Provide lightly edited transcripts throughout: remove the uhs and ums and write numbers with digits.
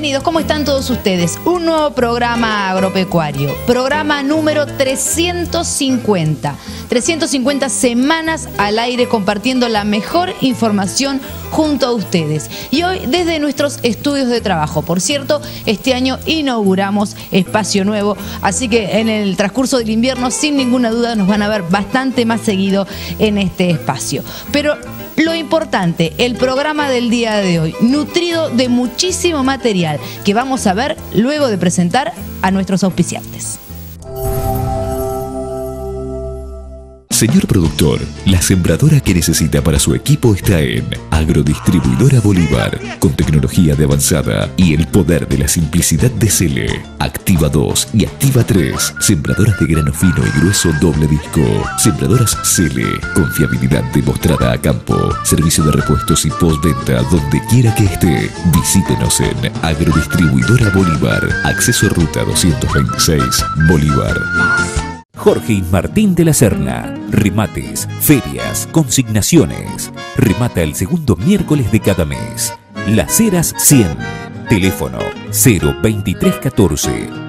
Bienvenidos, ¿cómo están todos ustedes? Un nuevo programa agropecuario, programa número 350. 350 semanas al aire compartiendo la mejor información junto a ustedes. Y hoy desde nuestros estudios de trabajo. Por cierto, este año inauguramos espacio nuevo, así que en el transcurso del invierno, sin ninguna duda, nos van a ver bastante más seguido en este espacio. Pero lo importante, el programa del día de hoy, nutrido de muchísimo material que vamos a ver luego de presentar a nuestros auspiciantes. Señor productor, la sembradora que necesita para su equipo está en Agrodistribuidora Bolívar, con tecnología de avanzada y el poder de la simplicidad de Cele. Activa 2 y Activa 3, sembradoras de grano fino y grueso doble disco. Sembradoras Cele, confiabilidad demostrada a campo. Servicio de repuestos y postventa donde quiera que esté. Visítenos en Agrodistribuidora Bolívar, acceso ruta 226, Bolívar. Jorge y Martín de la Serna. Remates, ferias, consignaciones. Remata el segundo miércoles de cada mes. Las Heras 100. Teléfono 02314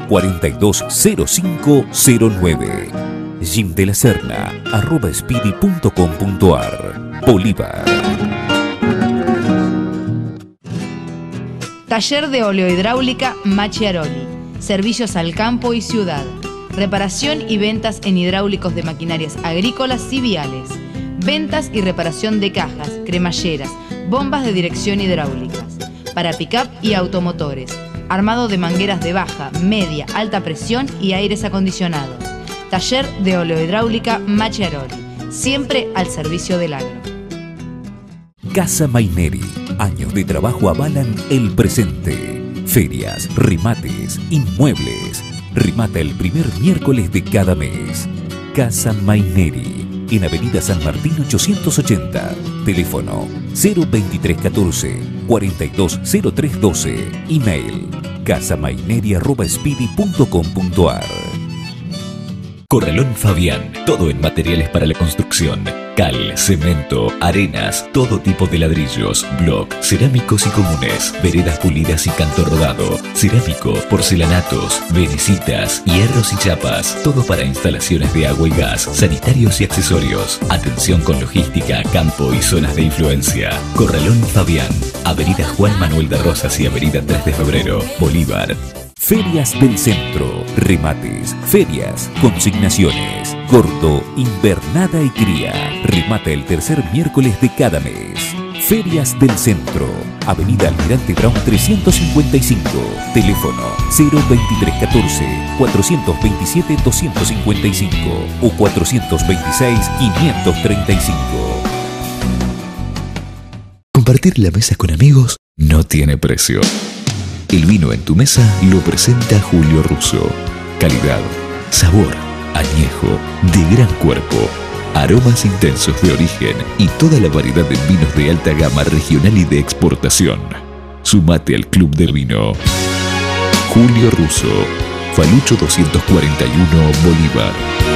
420509. Jim de la Serna @speedy.com.ar. Bolívar. Taller de oleohidráulica Macchiaroli. Servicios al campo y ciudad. Reparación y ventas en hidráulicos de maquinarias agrícolas y viales. Ventas y reparación de cajas, cremalleras, bombas de dirección hidráulicas. Para pick-up y automotores. Armado de mangueras de baja, media, alta presión y aires acondicionados. Taller de oleohidráulica Macchiaroli. Siempre al servicio del agro. Casa Maineri. Años de trabajo avalan el presente. Ferias, remates, inmuebles. Remata el primer miércoles de cada mes. Casa Maineri, en Avenida San Martín 880. Teléfono 02314 420312. Email casamaineri@speedy.com.ar. Corralón Fabián, todo en materiales para la construcción. Cal, cemento, arenas, todo tipo de ladrillos, bloc, cerámicos y comunes, veredas pulidas y canto rodado, cerámico, porcelanatos, venecitas, hierros y chapas, todo para instalaciones de agua y gas, sanitarios y accesorios. Atención con logística, campo y zonas de influencia. Corralón Fabián, Avenida Juan Manuel de Rosas y Avenida 3 de Febrero, Bolívar. Ferias del Centro, remates, ferias, consignaciones, corto, invernada y cría. Remata el tercer miércoles de cada mes. Ferias del Centro, Avenida Almirante Brown 355. Teléfono 02314 427 255 o 426 535. Compartir la mesa con amigos no tiene precio. El vino en tu mesa lo presenta Julio Russo. Calidad, sabor, añejo, de gran cuerpo, aromas intensos de origen y toda la variedad de vinos de alta gama regional y de exportación. Sumate al Club del Vino. Julio Russo, Falucho 241, Bolívar.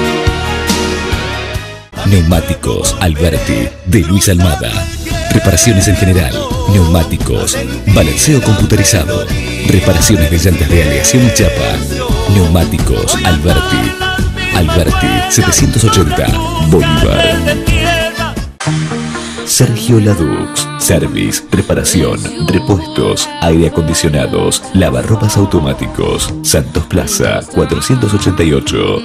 Neumáticos Alberti, de Luis Almada. Reparaciones en general, neumáticos, balanceo computarizado, reparaciones de llantas de aleación y chapa. Neumáticos Alberti, Alberti 780, Bolívar. Sergio Ladux, service, reparación, repuestos, aire acondicionados, lavarropas automáticos. Santos Plaza 488.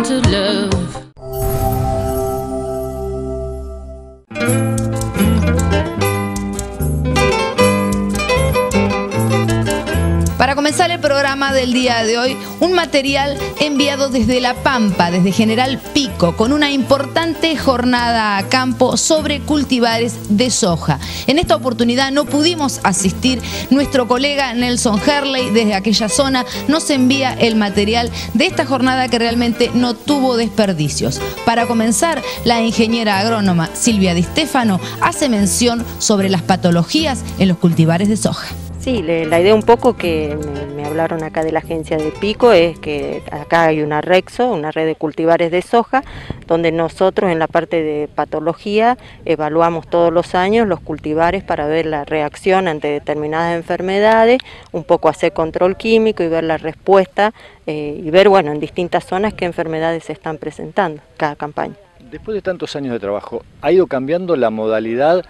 Para comenzar el programa del día de hoy, un material enviado desde La Pampa, desde General Pico, con una importante jornada a campo sobre cultivares de soja. En esta oportunidad no pudimos asistir. Nuestro colega Nelson Herley, desde aquella zona, nos envía el material de esta jornada que realmente no tuvo desperdicios. Para comenzar, la ingeniera agrónoma Silvia Di Stefano hace mención sobre las patologías en los cultivares de soja. Sí, la idea un poco que me hablaron acá de la agencia de Pico es que acá hay una REXO, una red de cultivares de soja, donde nosotros en la parte de patología evaluamos todos los años los cultivares para ver la reacción ante determinadas enfermedades, un poco hacer control químico y ver la respuesta y ver, bueno, en distintas zonas qué enfermedades se están presentando cada campaña. Después de tantos años de trabajo, ¿ha ido cambiando la modalidad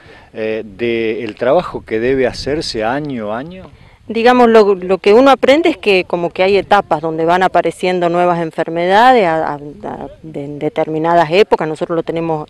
del trabajo que debe hacerse año a año? Digamos, lo que uno aprende es que como que hay etapas donde van apareciendo nuevas enfermedades en determinadas épocas. Nosotros lo tenemos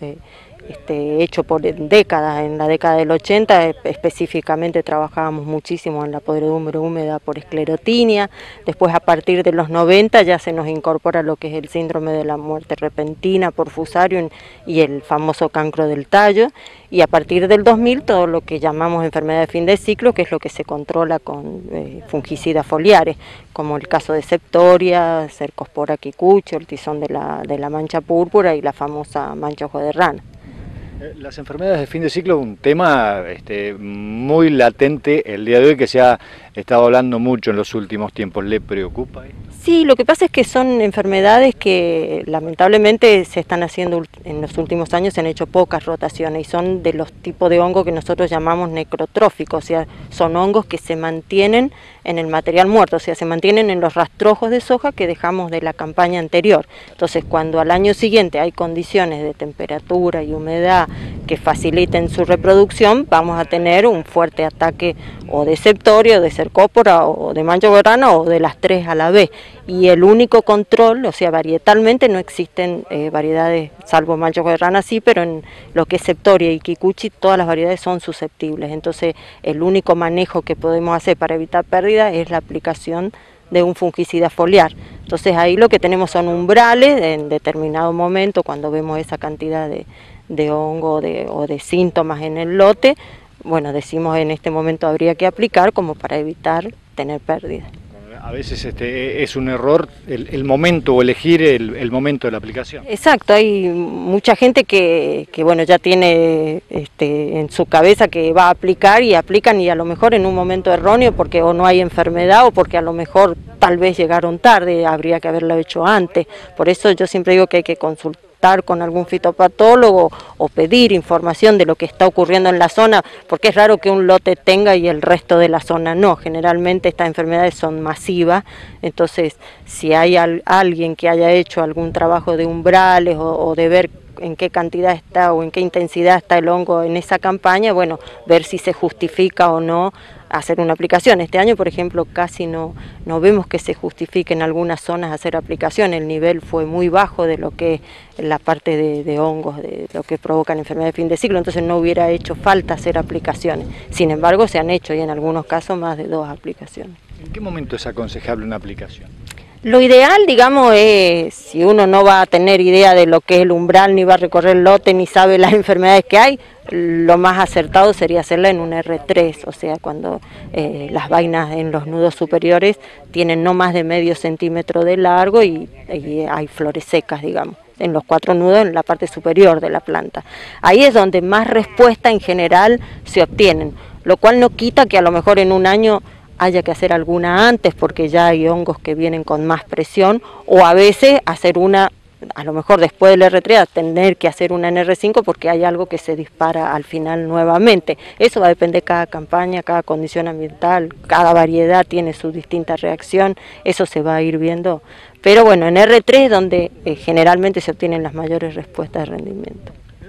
hecho por décadas. En la década del 80 específicamente trabajábamos muchísimo en la podredumbre húmeda por esclerotinia. Después, a partir de los 90 ya se nos incorpora lo que es el síndrome de la muerte repentina por fusarium y el famoso cancro del tallo. Y a partir del 2000 todo lo que llamamos enfermedad de fin de ciclo, que es lo que se controla con fungicidas foliares, como el caso de Septoria, Cercospora quicucho, el tizón de la mancha púrpura y la famosa mancha ojo de rana. Las enfermedades de fin de ciclo, un tema muy latente el día de hoy que se ha estado hablando mucho en los últimos tiempos. ¿Le preocupa? Sí, lo que pasa es que son enfermedades que lamentablemente se están haciendo en los últimos años, se han hecho pocas rotaciones y son de los tipos de hongos que nosotros llamamos necrotróficos, o sea, son hongos que se mantienen en el material muerto, o sea, se mantienen en los rastrojos de soja que dejamos de la campaña anterior. Entonces, cuando al año siguiente hay condiciones de temperatura y humedad que faciliten su reproducción, vamos a tener un fuerte ataque o de Septoria, o de Cercópora, o de mancha ojo de rana, o de las tres a la vez. Y el único control, o sea, varietalmente no existen variedades, salvo mancha ojo de rana sí, pero en lo que es Septoria y Kikuchi, todas las variedades son susceptibles. Entonces, el único manejo que podemos hacer para evitar pérdidas es la aplicación de un fungicida foliar. Entonces, ahí lo que tenemos son umbrales en determinado momento, cuando vemos esa cantidad de hongo o de síntomas en el lote, bueno, decimos en este momento habría que aplicar como para evitar tener pérdidas. A veces es un error el momento o elegir el momento de la aplicación. Exacto, hay mucha gente que bueno, ya tiene en su cabeza que va a aplicar y aplican y a lo mejor en un momento erróneo porque o no hay enfermedad o porque a lo mejor tal vez llegaron tarde, habría que haberlo hecho antes. Por eso yo siempre digo que hay que consultar con algún fitopatólogo o pedir información de lo que está ocurriendo en la zona, porque es raro que un lote tenga y el resto de la zona no. Generalmente estas enfermedades son masivas, entonces si hay alguien que haya hecho algún trabajo de umbrales o de ver en qué cantidad está o en qué intensidad está el hongo en esa campaña, bueno, ver si se justifica o no hacer una aplicación. Este año, por ejemplo, casi no vemos que se justifique en algunas zonas hacer aplicación. El nivel fue muy bajo de lo que es la parte de hongos, de lo que provocan enfermedades de fin de ciclo, entonces no hubiera hecho falta hacer aplicaciones. Sin embargo, se han hecho y en algunos casos más de 2 aplicaciones. ¿En qué momento es aconsejable una aplicación? Lo ideal, digamos, es si uno no va a tener idea de lo que es el umbral, ni va a recorrer el lote, ni sabe las enfermedades que hay, lo más acertado sería hacerla en un R3, o sea, cuando las vainas en los nudos superiores tienen no más de medio centímetro de largo y hay flores secas, digamos, en los 4 nudos en la parte superior de la planta. Ahí es donde más respuesta en general se obtienen, lo cual no quita que a lo mejor en un año haya que hacer alguna antes porque ya hay hongos que vienen con más presión, o a veces hacer una, a lo mejor después del R3 tener que hacer una en R5 porque hay algo que se dispara al final nuevamente. Eso va a depender de cada campaña, cada condición ambiental, cada variedad tiene su distinta reacción, eso se va a ir viendo. Pero bueno, en R3 es donde generalmente se obtienen las mayores respuestas de rendimiento.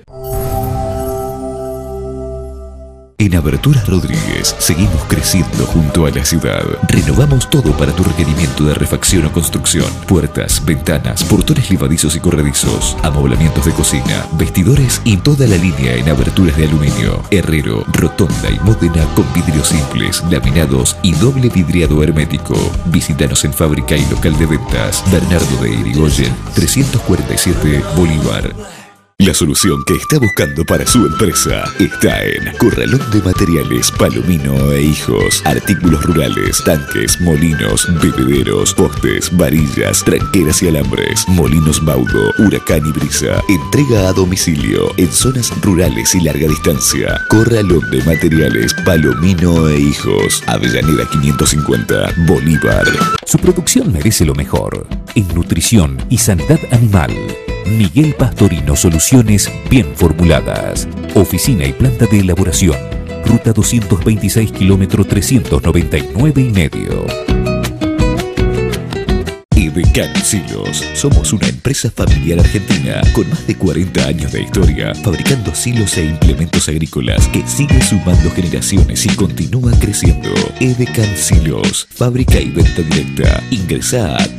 En Aberturas Rodríguez seguimos creciendo junto a la ciudad. Renovamos todo para tu requerimiento de refacción o construcción. Puertas, ventanas, portones levadizos y corredizos, amoblamientos de cocina, vestidores y toda la línea en aberturas de aluminio. Herrero, rotonda y Módena con vidrios simples, laminados y doble vidriado hermético. Visítanos en fábrica y local de ventas. Bernardo de Irigoyen, 347 Bolívar. La solución que está buscando para su empresa está en Corralón de Materiales Palomino e Hijos. Artículos rurales, tanques, molinos, bebederos, postes, varillas, tranqueras y alambres, molinos Baudo, Huracán y Brisa. Entrega a domicilio en zonas rurales y larga distancia. Corralón de Materiales Palomino e Hijos. Avellaneda 550, Bolívar. Su producción merece lo mejor en nutrición y sanidad animal. Miguel Pastorino Soluciones bien formuladas. Oficina y planta de elaboración. Ruta 226 kilómetro 399 y medio. Edecan Silos. Somos una empresa familiar argentina con más de 40 años de historia, fabricando silos e implementos agrícolas que sigue sumando generaciones y continúa creciendo. Edecan Silos, fábrica y venta directa. Ingresá a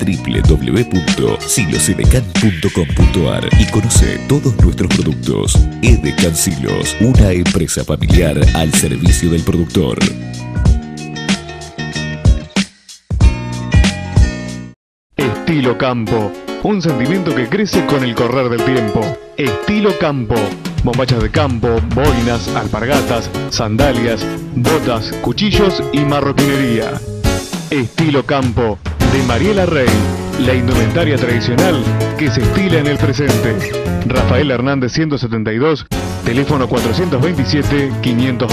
www.silosedecan.com.ar y conoce todos nuestros productos. Edecan Silos, una empresa familiar al servicio del productor. Estilo Campo, un sentimiento que crece con el correr del tiempo. Estilo Campo, bombachas de campo, boinas, alpargatas, sandalias, botas, cuchillos y marroquinería. Estilo Campo, de Mariela Rey, la indumentaria tradicional que se estila en el presente. Rafael Hernández 172, teléfono 427-502.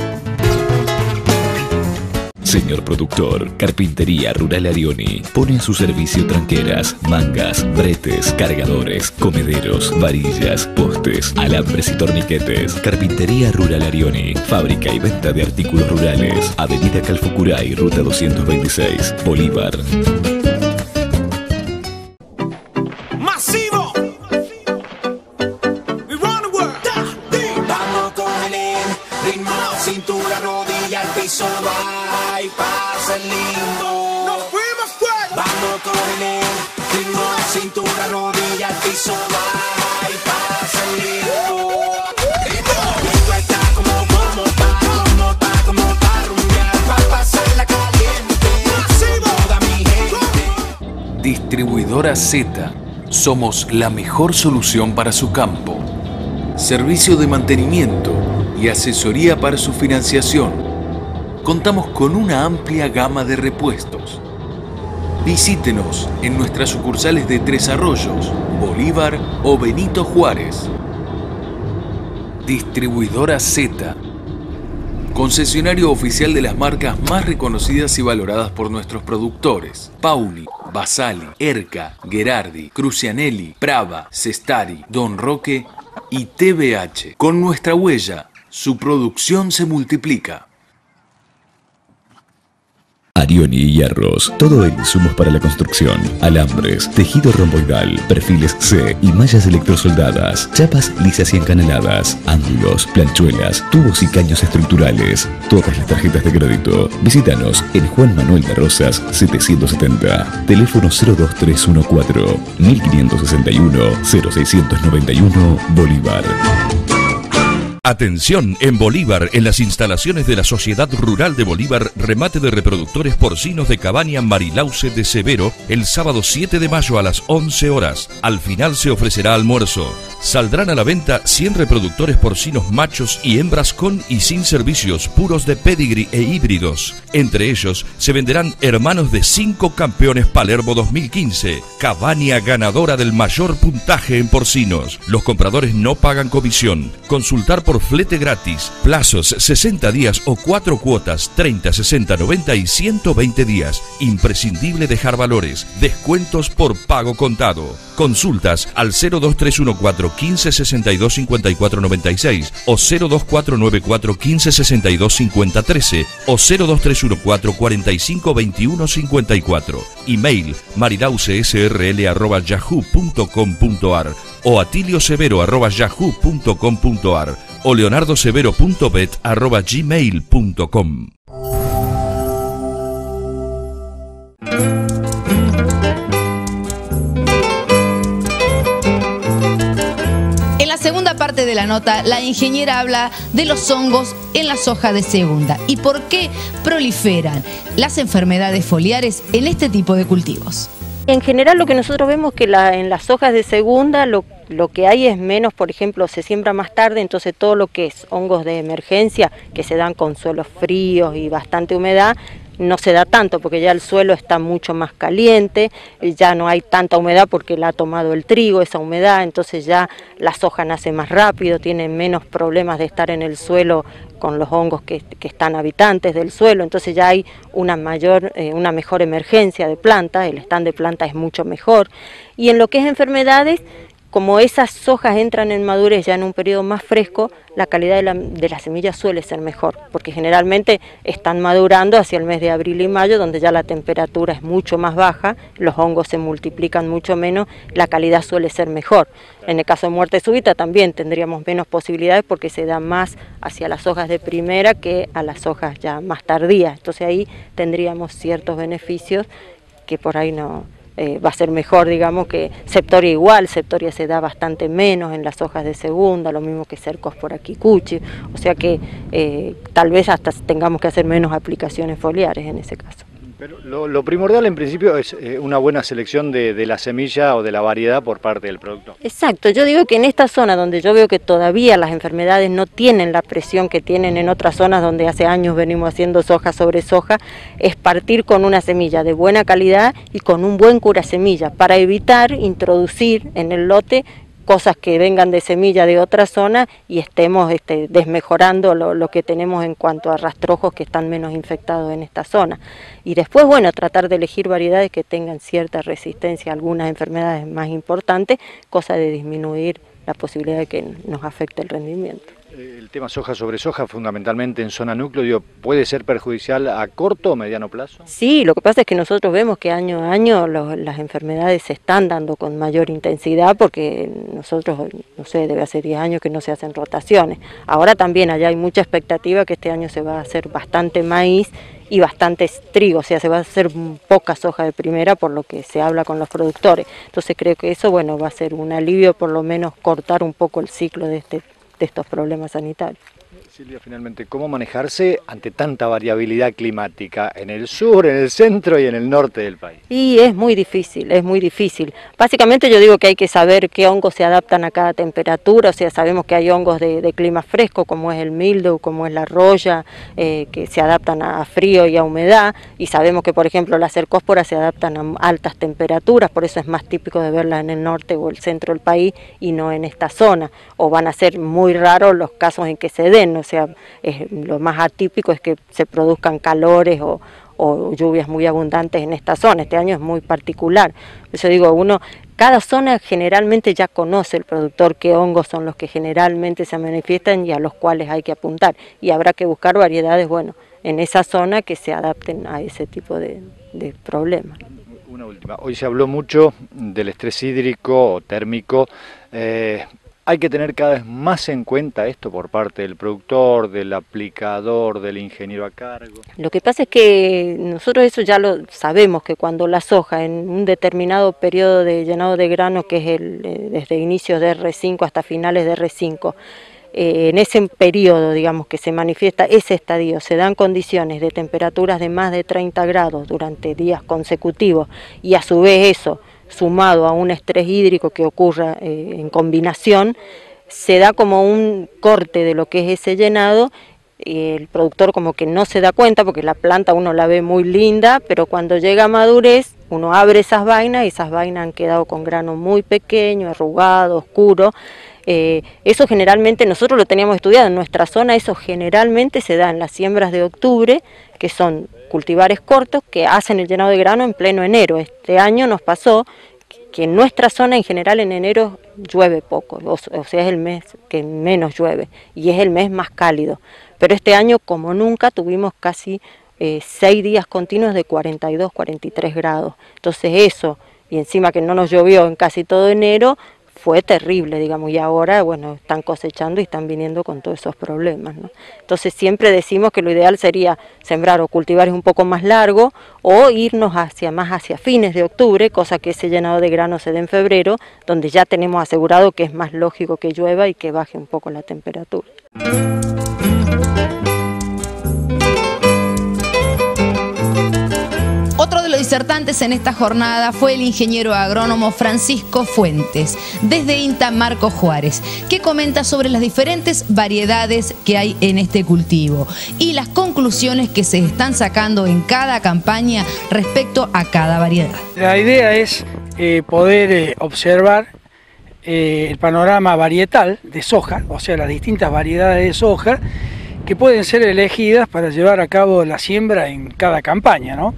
Señor productor, Carpintería Rural Arioni pone a su servicio tranqueras, mangas, bretes, cargadores, comederos, varillas, postes, alambres y torniquetes. Carpintería Rural Arioni, fábrica y venta de artículos rurales. Avenida Calfucuray, Ruta 226, Bolívar. ¡Masivo! Vamos con el ritmo, cintura, rodilla, al piso, va y pasa el limbo. ¡Nos fuimos fuera! Vamos con el ritmo, cintura, rodilla, al piso, va y pasa el limbo. Esto está como pa' rumbear, pa' pasarla caliente. ¡Masivo! Toda mi gente. Distribuidora Z. Somos la mejor solución para su campo. Servicio de mantenimiento y asesoría para su financiación. Contamos con una amplia gama de repuestos. Visítenos en nuestras sucursales de Tres Arroyos, Bolívar o Benito Juárez. Distribuidora Z. Concesionario oficial de las marcas más reconocidas y valoradas por nuestros productores. Pauli, Basali, Erca, Gherardi, Crucianelli, Prava, Cestari, Don Roque y TBH. Con nuestra huella, su producción se multiplica. Arioni y Hierros, todo en insumos para la construcción, alambres, tejido romboidal, perfiles C y mallas electrosoldadas, chapas lisas y encanaladas, ángulos, planchuelas, tubos y caños estructurales, todas las tarjetas de crédito. Visítanos en Juan Manuel de Rosas 770, teléfono 02314 1561 0691 Bolívar. Atención, en Bolívar, en las instalaciones de la Sociedad Rural de Bolívar, remate de reproductores porcinos de Cabaña Marilauce de Severo, el sábado 7 de mayo a las 11 horas. Al final se ofrecerá almuerzo. Saldrán a la venta 100 reproductores porcinos machos y hembras con y sin servicios, puros de pedigree e híbridos. Entre ellos se venderán hermanos de 5 campeones Palermo 2015, Cabaña ganadora del mayor puntaje en porcinos. Los compradores no pagan comisión. Consultar por flete gratis, plazos 60 días o 4 cuotas 30, 60, 90 y 120 días. Imprescindible dejar valores, descuentos por pago contado. Consultas al 02314 15 62 54 96 o 02494 15 62 50 13 o 02314 45 21 54. Email marilaucesrl@yahoo.com.ar o atiliosevero@yahoo.com.ar o leonardosevero.bet@gmail.com. En la segunda parte de la nota, la ingeniera habla de los hongos en la soja de segunda y por qué proliferan las enfermedades foliares en este tipo de cultivos. En general lo que nosotros vemos que en las hojas de segunda lo lo que hay es menos, por ejemplo, se siembra más tarde, entonces todo lo que es hongos de emergencia, que se dan con suelos fríos y bastante humedad, no se da tanto porque ya el suelo está mucho más caliente, ya no hay tanta humedad porque la ha tomado el trigo, esa humedad, entonces ya la soja nace más rápido, tiene menos problemas de estar en el suelo con los hongos que están habitantes del suelo, entonces ya hay una mejor emergencia de planta, el stand de planta es mucho mejor. Y en lo que es enfermedades, como esas sojas entran en madurez ya en un periodo más fresco, la calidad de la semilla suele ser mejor, porque generalmente están madurando hacia el mes de abril y mayo, donde ya la temperatura es mucho más baja, los hongos se multiplican mucho menos, la calidad suele ser mejor. En el caso de muerte súbita también tendríamos menos posibilidades porque se da más hacia las hojas de primera que a las hojas ya más tardías, entonces ahí tendríamos ciertos beneficios que por ahí no... va a ser mejor, digamos, que Septoria igual, Septoria se da bastante menos en las hojas de segunda, lo mismo que Cercospora kikuchi, o sea que tal vez hasta tengamos que hacer menos aplicaciones foliares en ese caso. Pero lo primordial en principio es una buena selección de la semilla o de la variedad por parte del productor. Exacto, yo digo que en esta zona donde yo veo que todavía las enfermedades no tienen la presión que tienen en otras zonas donde hace años venimos haciendo soja sobre soja, es partir con una semilla de buena calidad y con un buen curasemilla para evitar introducir en el lote cosas que vengan de semilla de otra zona y estemos desmejorando lo que tenemos en cuanto a rastrojos que están menos infectados en esta zona. Y después, bueno, tratar de elegir variedades que tengan cierta resistencia a algunas enfermedades más importantes, cosa de disminuir la posibilidad de que nos afecte el rendimiento. El tema soja sobre soja, fundamentalmente en zona núcleo, ¿puede ser perjudicial a corto o mediano plazo? Sí, lo que pasa es que nosotros vemos que año a año las enfermedades se están dando con mayor intensidad porque nosotros, no sé, debe hacer 10 años que no se hacen rotaciones. Ahora también allá hay mucha expectativa que este año se va a hacer bastante maíz y bastante trigo, o sea, se va a hacer poca soja de primera por lo que se habla con los productores. Entonces creo que eso, bueno, va a ser un alivio, por lo menos cortar un poco el ciclo de estos problemas sanitarios. Silvia, finalmente, ¿cómo manejarse ante tanta variabilidad climática en el sur, en el centro y en el norte del país? Y es muy difícil, es muy difícil. Básicamente yo digo que hay que saber qué hongos se adaptan a cada temperatura, o sea, sabemos que hay hongos de clima fresco, como es el mildew, como es la roya, que se adaptan a frío y a humedad, y sabemos que, por ejemplo, las cercósporas se adaptan a altas temperaturas, por eso es más típico de verlas en el norte o el centro del país y no en esta zona, o van a ser muy raros los casos en que se den, o sea, lo más atípico es que se produzcan calores o lluvias muy abundantes en esta zona. Este año es muy particular. Por eso digo, cada zona generalmente ya conoce el productor qué hongos son los que generalmente se manifiestan y a los cuales hay que apuntar. Y habrá que buscar variedades, bueno, en esa zona que se adapten a ese tipo de problemas. Una última. Hoy se habló mucho del estrés hídrico o térmico. Hay que tener cada vez más en cuenta esto por parte del productor, del aplicador, del ingeniero a cargo. Lo que pasa es que nosotros eso ya lo sabemos, que cuando la soja en un determinado periodo de llenado de grano, que es desde inicios de R5 hasta finales de R5, en ese periodo, digamos, que se manifiesta ese estadio, se dan condiciones de temperaturas de más de 30 grados durante días consecutivos y a su vez eso, sumado a un estrés hídrico que ocurra en combinación, se da como un corte de lo que es ese llenado. El productor como que no se da cuenta porque la planta uno la ve muy linda, pero cuando llega a madurez uno abre esas vainas y esas vainas han quedado con grano muy pequeño, arrugado, oscuro. Eso generalmente nosotros lo teníamos estudiado en nuestra zona, eso generalmente se da en las siembras de octubre, que son cultivares cortos que hacen el llenado de grano en pleno enero. Este año nos pasó que en nuestra zona en general en enero llueve poco, o sea es el mes que menos llueve y es el mes más cálido, pero este año como nunca tuvimos casi 6 días continuos de 42, 43 grados, entonces eso, y encima que no nos llovió en casi todo enero, fue terrible, digamos, y ahora, bueno, están cosechando y están viniendo con todos esos problemas, ¿no? Entonces siempre decimos que lo ideal sería sembrar o cultivares un poco más largo o irnos más hacia fines de octubre, cosa que ese llenado de grano se dé en febrero, donde ya tenemos asegurado que es más lógico que llueva y que baje un poco la temperatura. Otro de los disertantes en esta jornada fue el ingeniero agrónomo Francisco Fuentes, desde INTA Marco Juárez, que comenta sobre las diferentes variedades que hay en este cultivo y las conclusiones que se están sacando en cada campaña respecto a cada variedad. La idea es poder observar el panorama varietal de soja, o sea, las distintas variedades de soja que pueden ser elegidas para llevar a cabo la siembra en cada campaña, ¿no?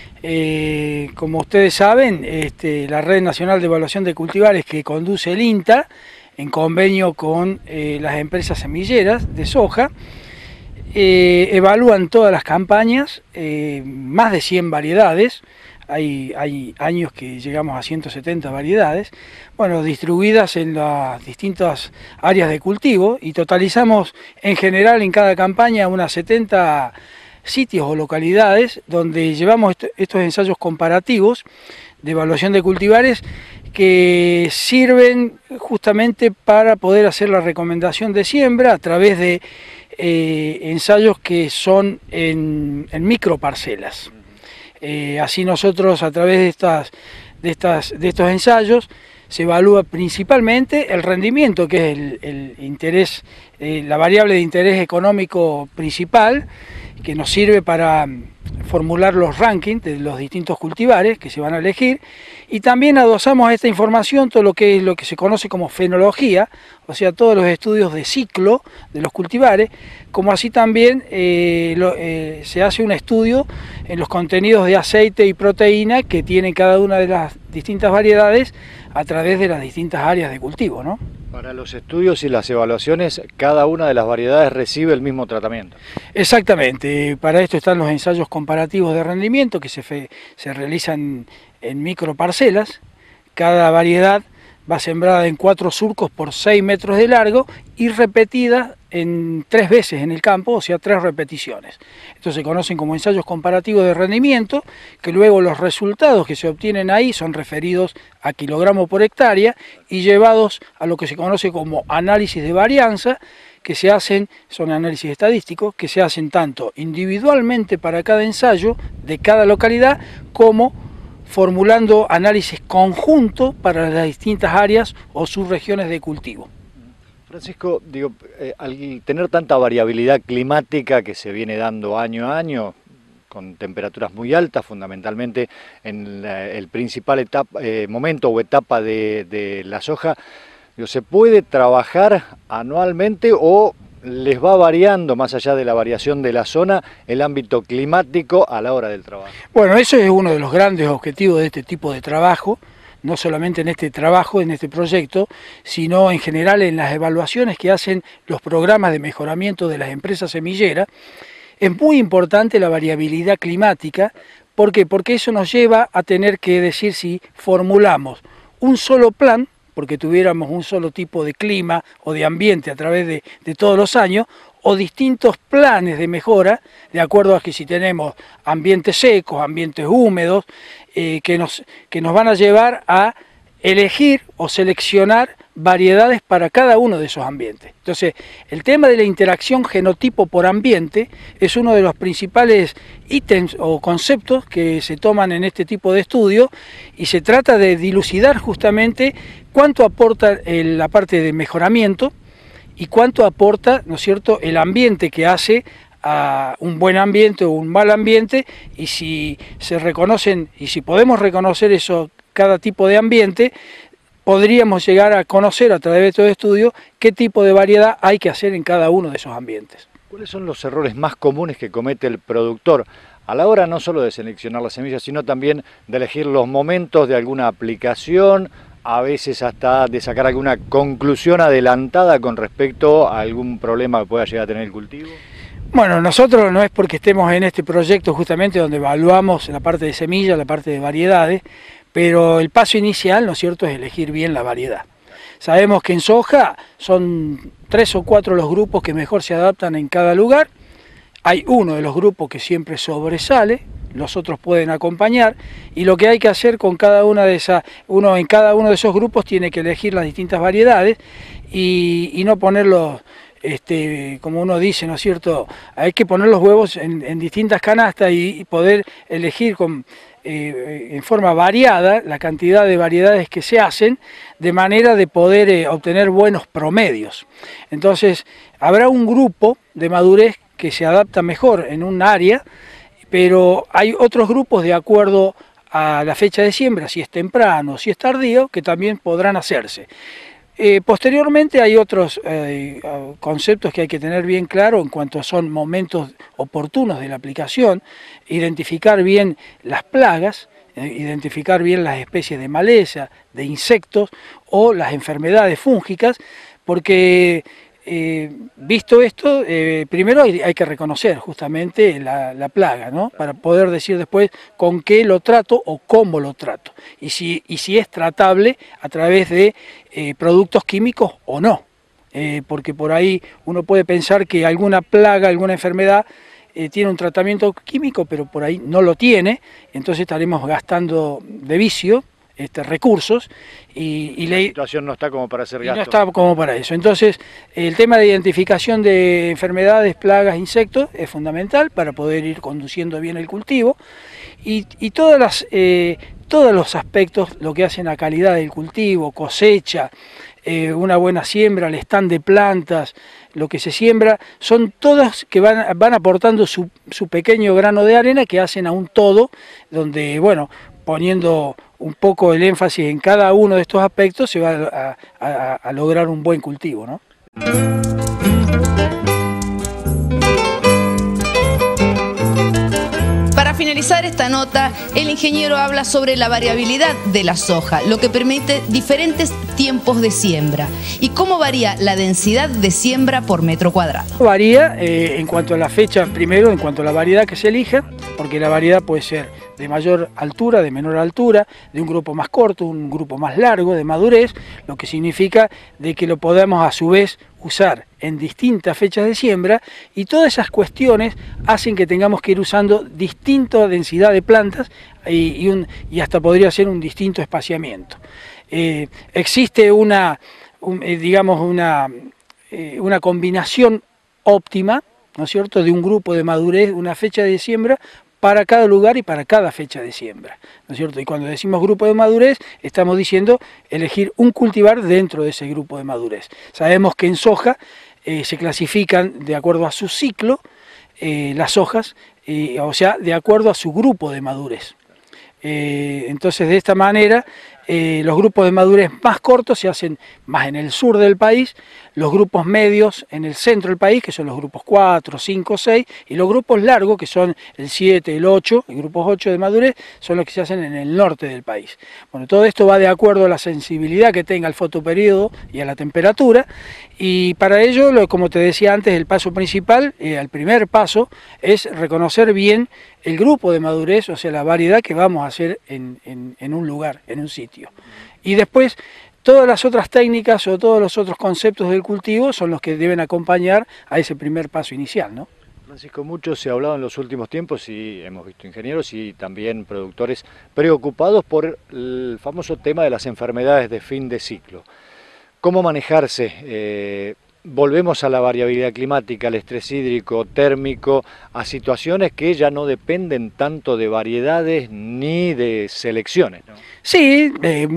Como ustedes saben, la Red Nacional de Evaluación de Cultivares que conduce el INTA, en convenio con las empresas semilleras de soja, evalúan todas las campañas, más de 100 variedades. Hay años que llegamos a 170 variedades, bueno, distribuidas en las distintas áreas de cultivo, y totalizamos en general en cada campaña unas 70 sitios o localidades donde llevamos estos ensayos comparativos de evaluación de cultivares que sirven justamente para poder hacer la recomendación de siembra a través de ensayos que son en microparcelas. Así nosotros, a través de estos ensayos, se evalúa principalmente el rendimiento, que es el interés, la variable de interés económico principal, que nos sirve para formular los rankings de los distintos cultivares que se van a elegir, y también adosamos a esta información todo lo que se conoce como fenología, o sea, todos los estudios de ciclo de los cultivares, como así también se hace un estudio en los contenidos de aceite y proteína que tienen cada una de las distintas variedades a través de las distintas áreas de cultivo, ¿no? Para los estudios y las evaluaciones, cada una de las variedades recibe el mismo tratamiento. Exactamente, para esto están los ensayos comparativos de rendimiento que se realizan en microparcelas. Cada variedad va sembrada en 4 surcos por 6 metros de largo y repetida en 3 veces en el campo, o sea, 3 repeticiones. Estos se conocen como ensayos comparativos de rendimiento, que luego los resultados que se obtienen ahí son referidos a kilogramo por hectárea y llevados a lo que se conoce como análisis de varianza, que se hacen, son análisis estadísticos, que se hacen tanto individualmente para cada ensayo de cada localidad, como formulando análisis conjunto para las distintas áreas o subregiones de cultivo. Francisco, al tener tanta variabilidad climática que se viene dando año a año, con temperaturas muy altas, fundamentalmente en el principal momento o etapa de la soja, ¿se puede trabajar anualmente o les va variando, más allá de la variación de la zona, el ámbito climático a la hora del trabajo? Bueno, eso es uno de los grandes objetivos de este tipo de trabajo, no solamente en este trabajo, en este proyecto, sino en general en las evaluaciones que hacen los programas de mejoramiento de las empresas semilleras. Es muy importante la variabilidad climática. ¿Por qué? Porque eso nos lleva a tener que decir si formulamos un solo plan, porque tuviéramos un solo tipo de clima o de ambiente a través de todos los años, o distintos planes de mejora, de acuerdo a que si tenemos ambientes secos, ambientes húmedos, que nos van a llevar a elegir o seleccionar variedades para cada uno de esos ambientes. Entonces, el tema de la interacción genotipo por ambiente es uno de los principales ítems o conceptos que se toman en este tipo de estudio, y se trata de dilucidar justamente cuánto aporta la parte de mejoramiento y cuánto aporta, ¿no es cierto?, el ambiente que hace a un buen ambiente o un mal ambiente, y si se reconocen, y si podemos reconocer eso, cada tipo de ambiente, podríamos llegar a conocer a través de estos estudios qué tipo de variedad hay que hacer en cada uno de esos ambientes. ¿Cuáles son los errores más comunes que comete el productor a la hora no solo de seleccionar las semillas, sino también de elegir los momentos de alguna aplicación, a veces hasta de sacar alguna conclusión adelantada con respecto a algún problema que pueda llegar a tener el cultivo? Bueno, nosotros no es porque estemos en este proyecto justamente donde evaluamos la parte de semillas, la parte de variedades, pero el paso inicial, ¿no es cierto?, es elegir bien la variedad. Sabemos que en soja son 3 o 4 los grupos que mejor se adaptan en cada lugar. Hay uno de los grupos que siempre sobresale, los otros pueden acompañar, y lo que hay que hacer con cada una de esas, en cada uno de esos grupos tiene que elegir las distintas variedades y no ponerlos, como uno dice, ¿no es cierto?, hay que poner los huevos en distintas canastas y poder elegir en forma variada la cantidad de variedades que se hacen, de manera de poder obtener buenos promedios. Entonces habrá un grupo de madurez que se adapta mejor en un área, pero hay otros grupos de acuerdo a la fecha de siembra, si es temprano, si es tardío, que también podrán hacerse. Posteriormente hay otros conceptos que hay que tener bien claro en cuanto son momentos oportunos de la aplicación, identificar bien las plagas, identificar bien las especies de maleza, de insectos o las enfermedades fúngicas, porque visto esto, primero hay que reconocer justamente la plaga, ¿no? Para poder decir después con qué lo trato o cómo lo trato, y si es tratable a través de productos químicos o no, porque por ahí uno puede pensar que alguna plaga, alguna enfermedad tiene un tratamiento químico, pero por ahí no lo tiene, entonces estaremos gastando de vicio recursos y la situación no está como para hacer gasto. No está como para eso. Entonces el tema de identificación de enfermedades, plagas, insectos es fundamental para poder ir conduciendo bien el cultivo, y todos los aspectos, lo que hacen a calidad del cultivo, cosecha, una buena siembra, el stand de plantas, lo que se siembra, son todas que van aportando su pequeño grano de arena, que hacen a un todo, donde, bueno, poniendo un poco el énfasis en cada uno de estos aspectos, se va a lograr un buen cultivo, ¿no? Para finalizar esta nota, el ingeniero habla sobre la variabilidad de la soja, lo que permite diferentes tiempos de siembra y cómo varía la densidad de siembra por metro cuadrado. Varía en cuanto a la fecha, primero en cuanto a la variedad que se elija, porque la variedad puede ser de mayor altura, de menor altura, de un grupo más corto, un grupo más largo, de madurez, lo que significa de que lo podemos a su vez usar en distintas fechas de siembra, y todas esas cuestiones hacen que tengamos que ir usando distinta densidad de plantas y hasta podría ser un distinto espaciamiento. Existe una combinación óptima, ¿no es cierto?, de un grupo de madurez, una fecha de siembra para cada lugar y para cada fecha de siembra, ¿no es cierto? Y cuando decimos grupo de madurez, estamos diciendo elegir un cultivar dentro de ese grupo de madurez. Sabemos que en soja se clasifican de acuerdo a su ciclo las hojas, o sea, de acuerdo a su grupo de madurez. Entonces, de esta manera, los grupos de madurez más cortos se hacen más en el sur del país, los grupos medios en el centro del país, que son los grupos 4, 5, 6, y los grupos largos, que son el 7, el 8, el grupos 8 de madurez, son los que se hacen en el norte del país. Bueno, todo esto va de acuerdo a la sensibilidad que tenga el fotoperiodo y a la temperatura, y para ello, como te decía antes, el paso principal, el primer paso, es reconocer bien el grupo de madurez, o sea, la variedad que vamos a hacer en un lugar, en un sitio. Y después, todas las otras técnicas o todos los otros conceptos del cultivo son los que deben acompañar a ese primer paso inicial, ¿no? Francisco, mucho se ha hablado en los últimos tiempos y hemos visto ingenieros y también productores preocupados por el famoso tema de las enfermedades de fin de ciclo. ¿Cómo manejarse? Volvemos a la variabilidad climática, al estrés hídrico, térmico, a situaciones que ya no dependen tanto de variedades ni de selecciones, ¿no? Sí,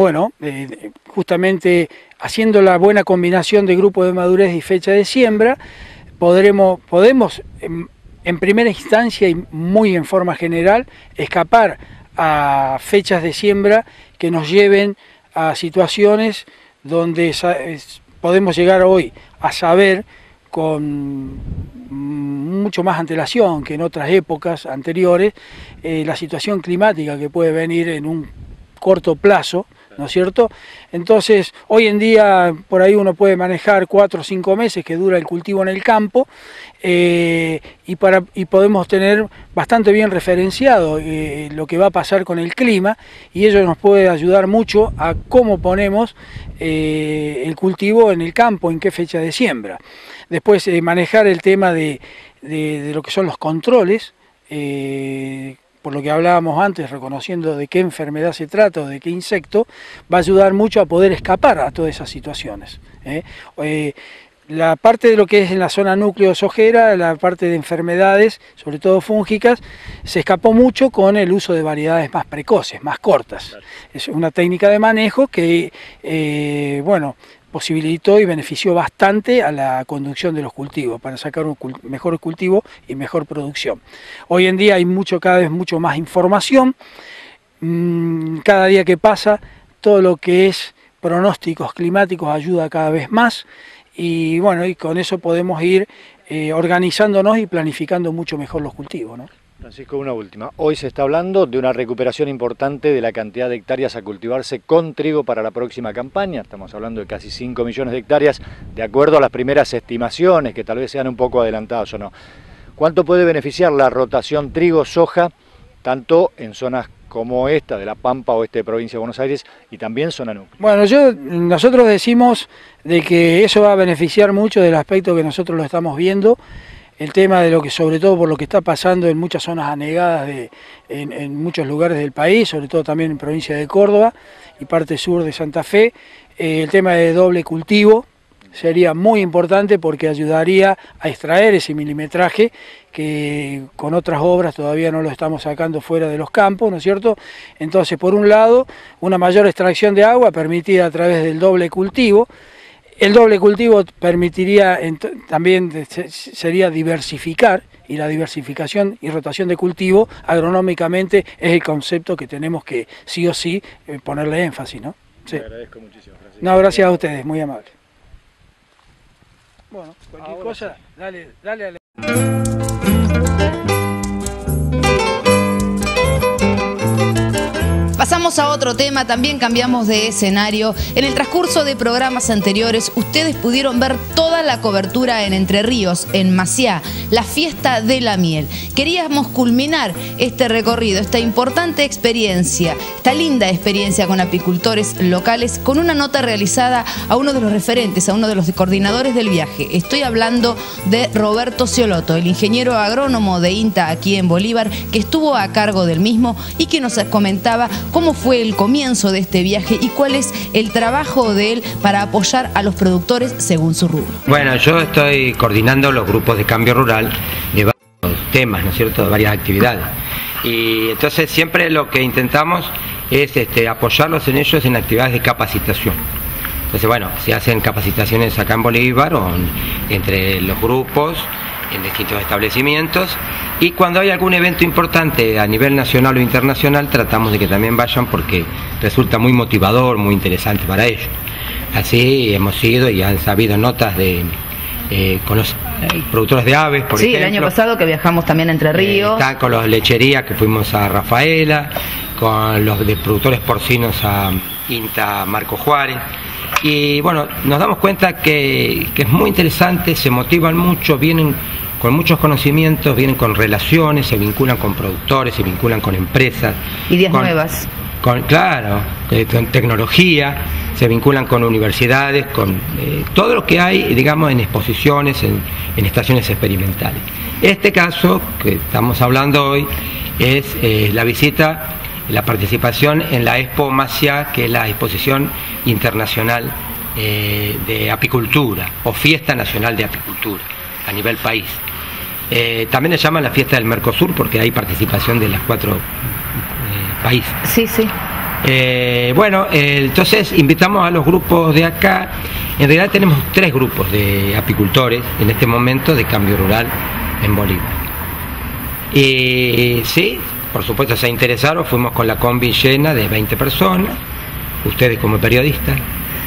justamente haciendo la buena combinación de grupo de madurez y fecha de siembra, podemos en primera instancia y muy en forma general escapar a fechas de siembra que nos lleven a situaciones donde podemos llegar hoy a saber con mucho más antelación que en otras épocas anteriores la situación climática que puede venir en un corto plazo, ¿no es cierto? Entonces, hoy en día por ahí uno puede manejar 4 o 5 meses que dura el cultivo en el campo, y podemos tener bastante bien referenciado lo que va a pasar con el clima, y ello nos puede ayudar mucho a cómo ponemos el cultivo en el campo, en qué fecha de siembra. Después manejar el tema de lo que son los controles, por lo que hablábamos antes, reconociendo de qué enfermedad se trata o de qué insecto, va a ayudar mucho a poder escapar a todas esas situaciones. la parte de lo que es en la zona núcleo sojera, la parte de enfermedades, sobre todo fúngicas, se escapó mucho con el uso de variedades más precoces, más cortas. Claro. Es una técnica de manejo que, bueno, posibilitó y benefició bastante a la conducción de los cultivos para sacar un mejor cultivo y mejor producción. Hoy en día hay cada vez mucho más información. Cada día que pasa, todo lo que es pronósticos climáticos ayuda cada vez más y bueno, y con eso podemos ir organizándonos y planificando mucho mejor los cultivos, ¿no? Francisco, una última. Hoy se está hablando de una recuperación importante de la cantidad de hectáreas a cultivarse con trigo para la próxima campaña. Estamos hablando de casi 5 millones de hectáreas, de acuerdo a las primeras estimaciones, que tal vez sean un poco adelantadas o no. ¿Cuánto puede beneficiar la rotación trigo-soja, tanto en zonas como esta de La Pampa, oeste de provincia de Buenos Aires, y también zona núcleo? Bueno, nosotros decimos de que eso va a beneficiar mucho del aspecto que nosotros lo estamos viendo, el tema de lo que, sobre todo por lo que está pasando en muchas zonas anegadas en muchos lugares del país, sobre todo también en provincia de Córdoba y parte sur de Santa Fe, el tema de doble cultivo sería muy importante porque ayudaría a extraer ese milimetraje que con otras obras todavía no lo estamos sacando fuera de los campos, ¿no es cierto? Entonces, por un lado, una mayor extracción de agua permitida a través del doble cultivo. El doble cultivo permitiría también sería diversificar, y la diversificación y rotación de cultivo agronómicamente es el concepto que tenemos que sí o sí ponerle énfasis, ¿no? Sí. Te agradezco muchísimo, Francisco. No, gracias a ustedes, muy amable. Bueno, cualquier cosa, dale a la... Pasamos a otro tema, también cambiamos de escenario. En el transcurso de programas anteriores, ustedes pudieron ver toda la cobertura en Entre Ríos, en Maciá, la fiesta de la miel. Queríamos culminar este recorrido, esta importante experiencia, esta linda experiencia con apicultores locales, con una nota realizada a uno de los referentes, a uno de los coordinadores del viaje. Estoy hablando de Roberto Cioloto, el ingeniero agrónomo de INTA aquí en Bolívar, que estuvo a cargo del mismo y que nos comentaba cómo fue el comienzo de este viaje y cuál es el trabajo de él para apoyar a los productores según su rubro. Bueno, yo estoy coordinando los grupos de cambio rural de varios temas, ¿no es cierto?, de varias actividades. Y entonces siempre lo que intentamos es apoyarlos en ellos en actividades de capacitación. Entonces, bueno, se hacen capacitaciones acá en Bolívar o entre los grupos, en distintos establecimientos, y cuando hay algún evento importante a nivel nacional o internacional tratamos de que también vayan porque resulta muy motivador, muy interesante para ellos. Así hemos ido y han sabido notas con los productores de aves, por ejemplo. Sí, el año pasado que viajamos también a Entre Ríos. Está con los lecherías que fuimos a Rafaela, con los de productores porcinos a INTA Marco Juárez. Y bueno, nos damos cuenta que es muy interesante, se motivan mucho, vienen con muchos conocimientos, vienen con relaciones, se vinculan con productores, se vinculan con empresas. Ideas nuevas. Claro, con tecnología, se vinculan con universidades, con todo lo que hay, digamos, en exposiciones, en estaciones experimentales. Este caso que estamos hablando hoy es la visita, la participación en la Expo Maciá, que es la exposición internacional de apicultura o Fiesta Nacional de Apicultura a nivel país. También le llaman la Fiesta del Mercosur porque hay participación de las 4 países. Sí, sí. Bueno, entonces invitamos a los grupos de acá. En realidad tenemos 3 grupos de apicultores en este momento de cambio rural en Bolívar. Y sí, por supuesto se interesaron, fuimos con la combi llena de 20 personas, ustedes como periodistas,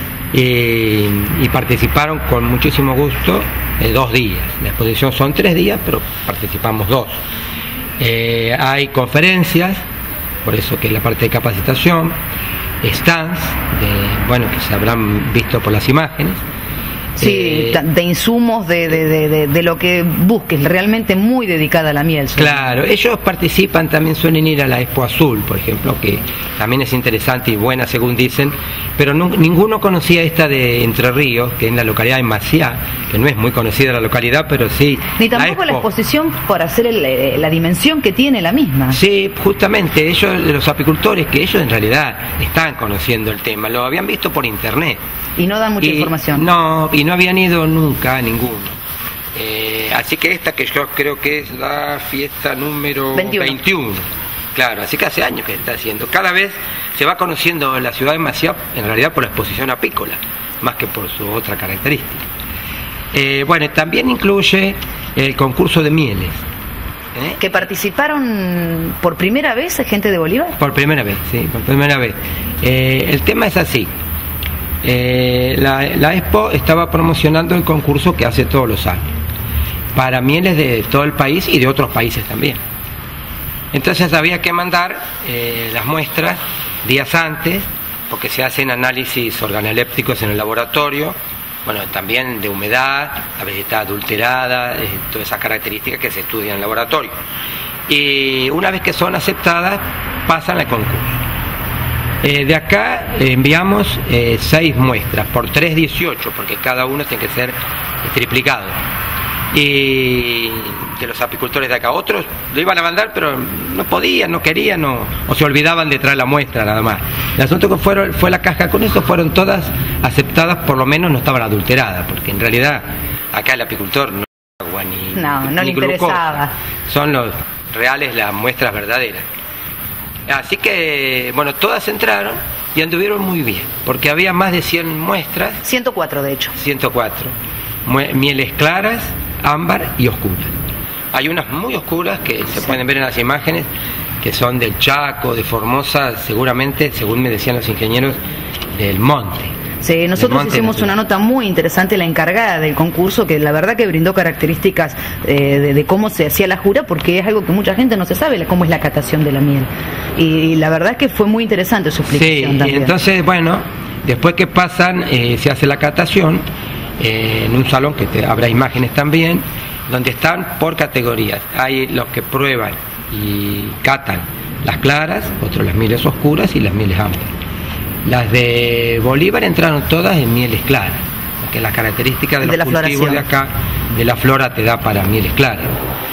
y participaron con muchísimo gusto 2 días. La exposición son 3 días, pero participamos 2. Hay conferencias, por eso que es la parte de capacitación, stands, que se habrán visto por las imágenes. Sí, de insumos, de lo que busques, realmente muy dedicada a la miel. Claro, ellos participan, también suelen ir a la Expo Azul, por ejemplo, que también es interesante y buena según dicen, pero ninguno conocía esta de Entre Ríos, que es en la localidad de Maciá, que no es muy conocida la localidad, pero sí. Ni tampoco la exposición por hacer la dimensión que tiene la misma. Sí, justamente, ellos, los apicultores, que ellos en realidad están conociendo el tema, lo habían visto por internet. Y no dan mucha información. No, y no habían ido nunca a ninguno. Así que esta, que yo creo que es la fiesta número 21. Claro, así que hace años que está haciendo. Cada vez se va conociendo la ciudad de Maciá, en realidad por la exposición apícola, más que por su otra característica. Bueno, también incluye el concurso de mieles. ¿Que participaron por primera vez gente de Bolívar? Por primera vez, sí, por primera vez. El tema es así. La Expo estaba promocionando el concurso que hace todos los años, para mieles de todo el país y de otros países también. Entonces había que mandar las muestras días antes, porque se hacen análisis organolépticos en el laboratorio, bueno, también de humedad, a ver si está adulterada, todas esas características que se estudian en el laboratorio. Y una vez que son aceptadas, pasan al concurso. De acá enviamos 6 muestras, por 3, 18, porque cada uno tiene que ser triplicado. Y de los apicultores de acá, otros lo iban a mandar, pero no podían, no querían, o se olvidaban de traer la muestra nada más. El asunto que fue la caja con eso, fueron todas aceptadas, por lo menos no estaban adulteradas, porque en realidad acá el apicultor no agua ni le interesaba. Son los reales, las muestras verdaderas. Así que, bueno, todas entraron y anduvieron muy bien, porque había más de 100 muestras. 104, de hecho. 104. Mieles claras, ámbar y oscuras. Hay unas muy oscuras que se pueden ver en las imágenes, que son del Chaco, de Formosa, seguramente, según me decían los ingenieros, del monte. Sí, nosotros hicimos una nota muy interesante, la encargada del concurso, que la verdad que brindó características de cómo se hacía la jura, porque es algo que mucha gente no se sabe, cómo es la catación de la miel. Y la verdad es que fue muy interesante su explicación también. Entonces, bueno, después que pasan, se hace la catación en un salón que habrá imágenes también, donde están por categorías. Hay los que prueban y catan las claras, otros las mieles oscuras y las mieles ámbar. Las de Bolívar entraron todas en mieles claras, porque las características de los cultivos de acá, de la flora, te da para mieles claras.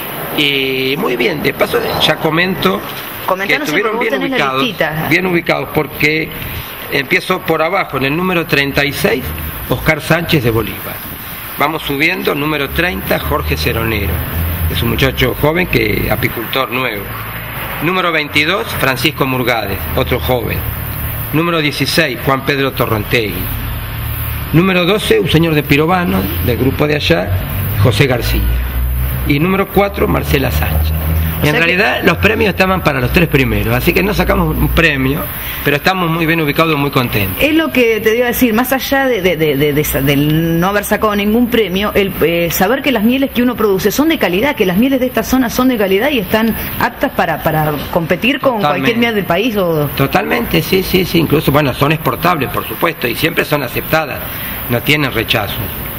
Y muy bien, de paso ya comento que estuvieron bien ubicados, porque empiezo por abajo, en el número 36, Oscar Sánchez de Bolívar. Vamos subiendo, número 30, Jorge Ceronero, es un muchacho joven, apicultor nuevo. Número 22, Francisco Murgades, otro joven. Número 16, Juan Pedro Torrontegui. Número 12, un señor de Pirovano, del grupo de allá, José García. Y número 4, Marcela Sánchez. En realidad los premios estaban para los 3 primeros, así que no sacamos un premio, pero estamos muy bien ubicados y muy contentos. Es lo que te iba a decir, más allá de no haber sacado ningún premio, el saber que las mieles que uno produce son de calidad, que las mieles de esta zona son de calidad y están aptas para competir con cualquier miel del país. Totalmente, sí, incluso, bueno, son exportables, por supuesto, y siempre son aceptadas, no tienen rechazo.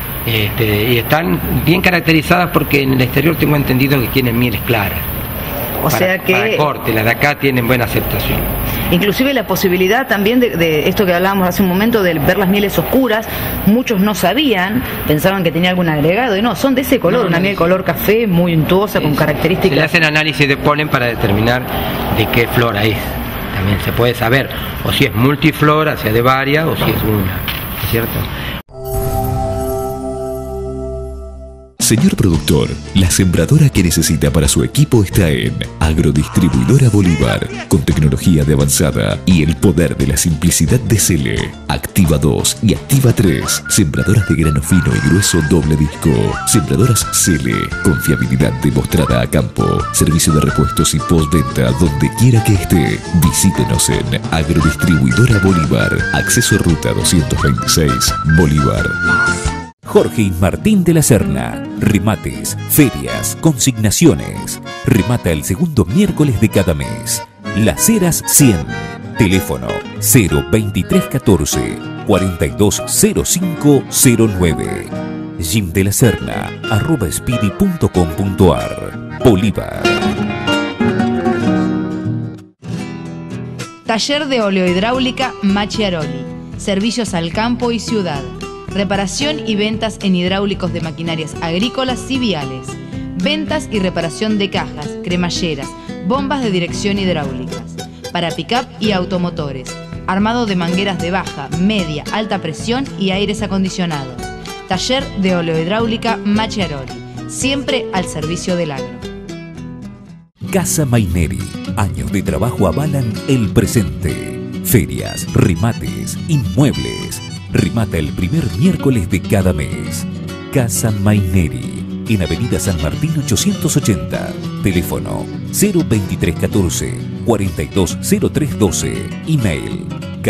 Y están bien caracterizadas porque en el exterior tengo entendido que tienen mieles claras. O sea que para corte, las de acá tienen buena aceptación. Inclusive la posibilidad también de esto que hablábamos hace un momento, de ver las mieles oscuras, muchos no sabían, pensaban que tenía algún agregado, y no, son de ese color, una miel color café, muy untuosa, con características. Se le hacen análisis de polen para determinar de qué flora es. También se puede saber, o si es multiflora, sea de varias, o si es una, ¿cierto? Señor productor, la sembradora que necesita para su equipo está en Agrodistribuidora Bolívar, con tecnología de avanzada y el poder de la simplicidad de Cele. Activa 2 y Activa 3, sembradoras de grano fino y grueso doble disco. Sembradoras Cele, confiabilidad demostrada a campo. Servicio de repuestos y postventa donde quiera que esté. Visítenos en Agrodistribuidora Bolívar, acceso a ruta 226, Bolívar. Jorge y Martín de la Serna. Remates, ferias, consignaciones. Remata el segundo miércoles de cada mes. Las Heras 100. Teléfono 02314 420509. Jim de la Serna @speedy.com.ar. Bolívar. Taller de oleohidráulica Macchiaroli. Servicios al campo y ciudad. Reparación y ventas en hidráulicos de maquinarias agrícolas y viales. Ventas y reparación de cajas, cremalleras, bombas de dirección hidráulicas. Para pick-up y automotores. Armado de mangueras de baja, media, alta presión y aires acondicionados. Taller de Oleohidráulica Macchiaroli, siempre al servicio del agro. Casa Maineri. Años de trabajo avalan el presente. Ferias, remates, inmuebles. Remata el primer miércoles de cada mes. Casa Maineri, en Avenida San Martín 880. Teléfono 02314 420312. Email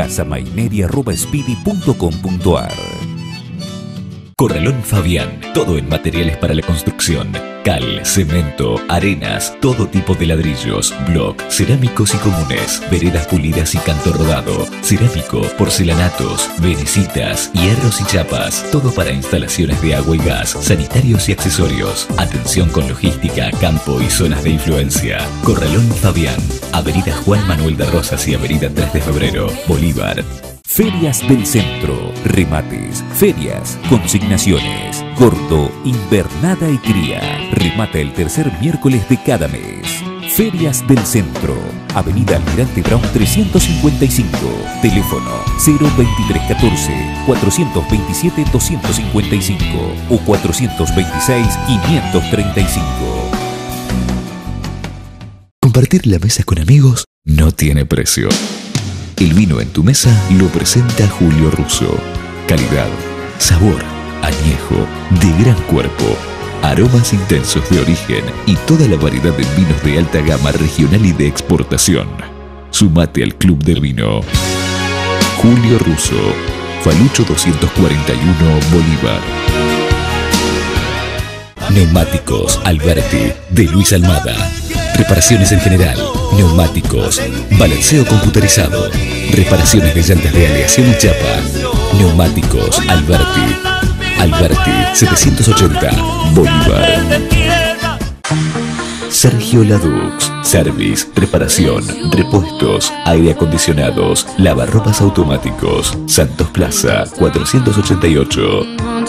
casamaineri@speedy.com.ar. Corralón Fabián, todo en materiales para la construcción. Cal, cemento, arenas, todo tipo de ladrillos, bloc, cerámicos y comunes, veredas pulidas y canto rodado, cerámico, porcelanatos, venecitas, hierros y chapas, todo para instalaciones de agua y gas, sanitarios y accesorios. Atención con logística, campo y zonas de influencia. Corralón Fabián, Avenida Juan Manuel de Rosas y Avenida 3 de Febrero, Bolívar. Ferias del Centro, remates, ferias, consignaciones, gordo, invernada y cría. Remata el tercer miércoles de cada mes. Ferias del Centro, Avenida Almirante Brown 355, teléfono 02314 427 255 o 426 535. Compartir la mesa con amigos no tiene precio. El vino en tu mesa lo presenta Julio Russo. Calidad, sabor, añejo, de gran cuerpo, aromas intensos de origen y toda la variedad de vinos de alta gama regional y de exportación. Sumate al Club del Vino. Julio Russo, Falucho 241, Bolívar. Neumáticos Alberti, de Luis Almada. Reparaciones en general, neumáticos, balanceo computarizado, reparaciones de llantas de aleación y chapa. Neumáticos Alberti, Alberti 780, Bolívar. Sergio Ladux, service, reparación, repuestos, aire acondicionados, lavarropas automáticos. Santos Plaza 488.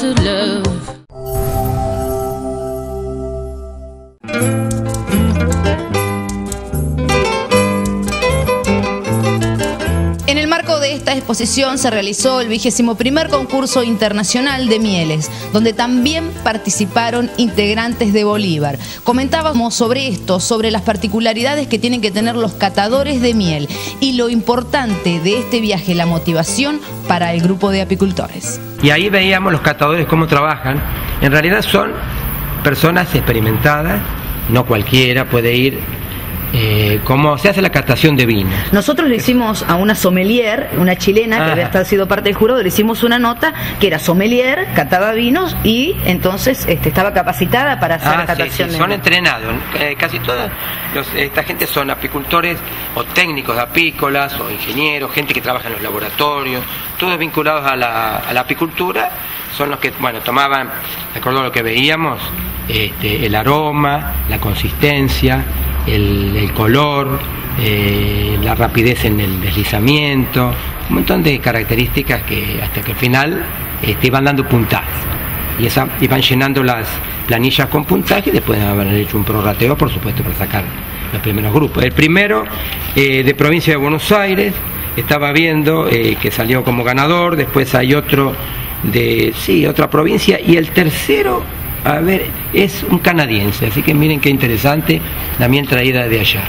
En el marco de esta exposición se realizó el 21º concurso internacional de mieles, donde también participaron integrantes de Bolívar. Comentábamos sobre esto, sobre las particularidades que tienen que tener los catadores de miel y lo importante de este viaje, la motivación para el grupo de apicultores. Y ahí veíamos los catadores cómo trabajan. En realidad son personas experimentadas, no cualquiera puede ir. Cómo se hace la catación de vino. Nosotros le hicimos a una sommelier, una chilena que había sido parte del jurado, le hicimos una nota que era sommelier, cataba vinos y entonces estaba capacitada para hacer la catación. Sí, son entrenados. Casi toda esta gente son apicultores o técnicos de apícolas o ingenieros, gente que trabaja en los laboratorios, todos vinculados a la apicultura. Son los que, tomaban, de acuerdo a lo que veíamos, el aroma, la consistencia, el color, la rapidez en el deslizamiento, un montón de características que hasta que al final iban dando puntajes y van llenando las planillas con puntaje y después de haber hecho un prorrateo, por supuesto, para sacar los primeros grupos. El primero de provincia de Buenos Aires, estaba viendo que salió como ganador, después hay otro de otra provincia y el tercero, es un canadiense, así que miren qué interesante la miel traída de allá.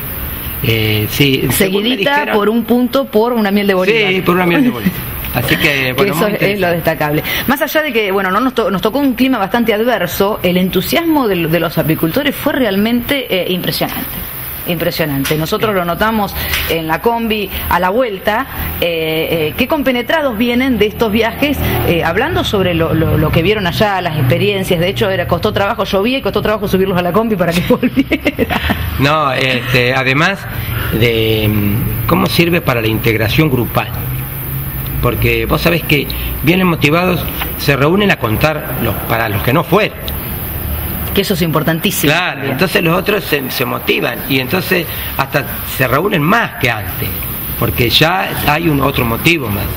Seguidita por un punto por una miel de Bolívar. Sí, por una miel de Bolívar. Así que, eso es lo destacable. Más allá de que, nos tocó un clima bastante adverso, el entusiasmo de los apicultores fue realmente impresionante. Nosotros lo notamos en la combi a la vuelta, qué compenetrados vienen de estos viajes, hablando sobre lo que vieron allá, las experiencias. De hecho, costó trabajo, llovía y costó trabajo subirlos a la combi para que volvieran. No, además de cómo sirve para la integración grupal. Porque vos sabés que vienen motivados, se reúnen a contar para los que no fueron. Que eso es importantísimo. Claro, entonces los otros se motivan y entonces hasta se reúnen más que antes, porque ya hay otro motivo más.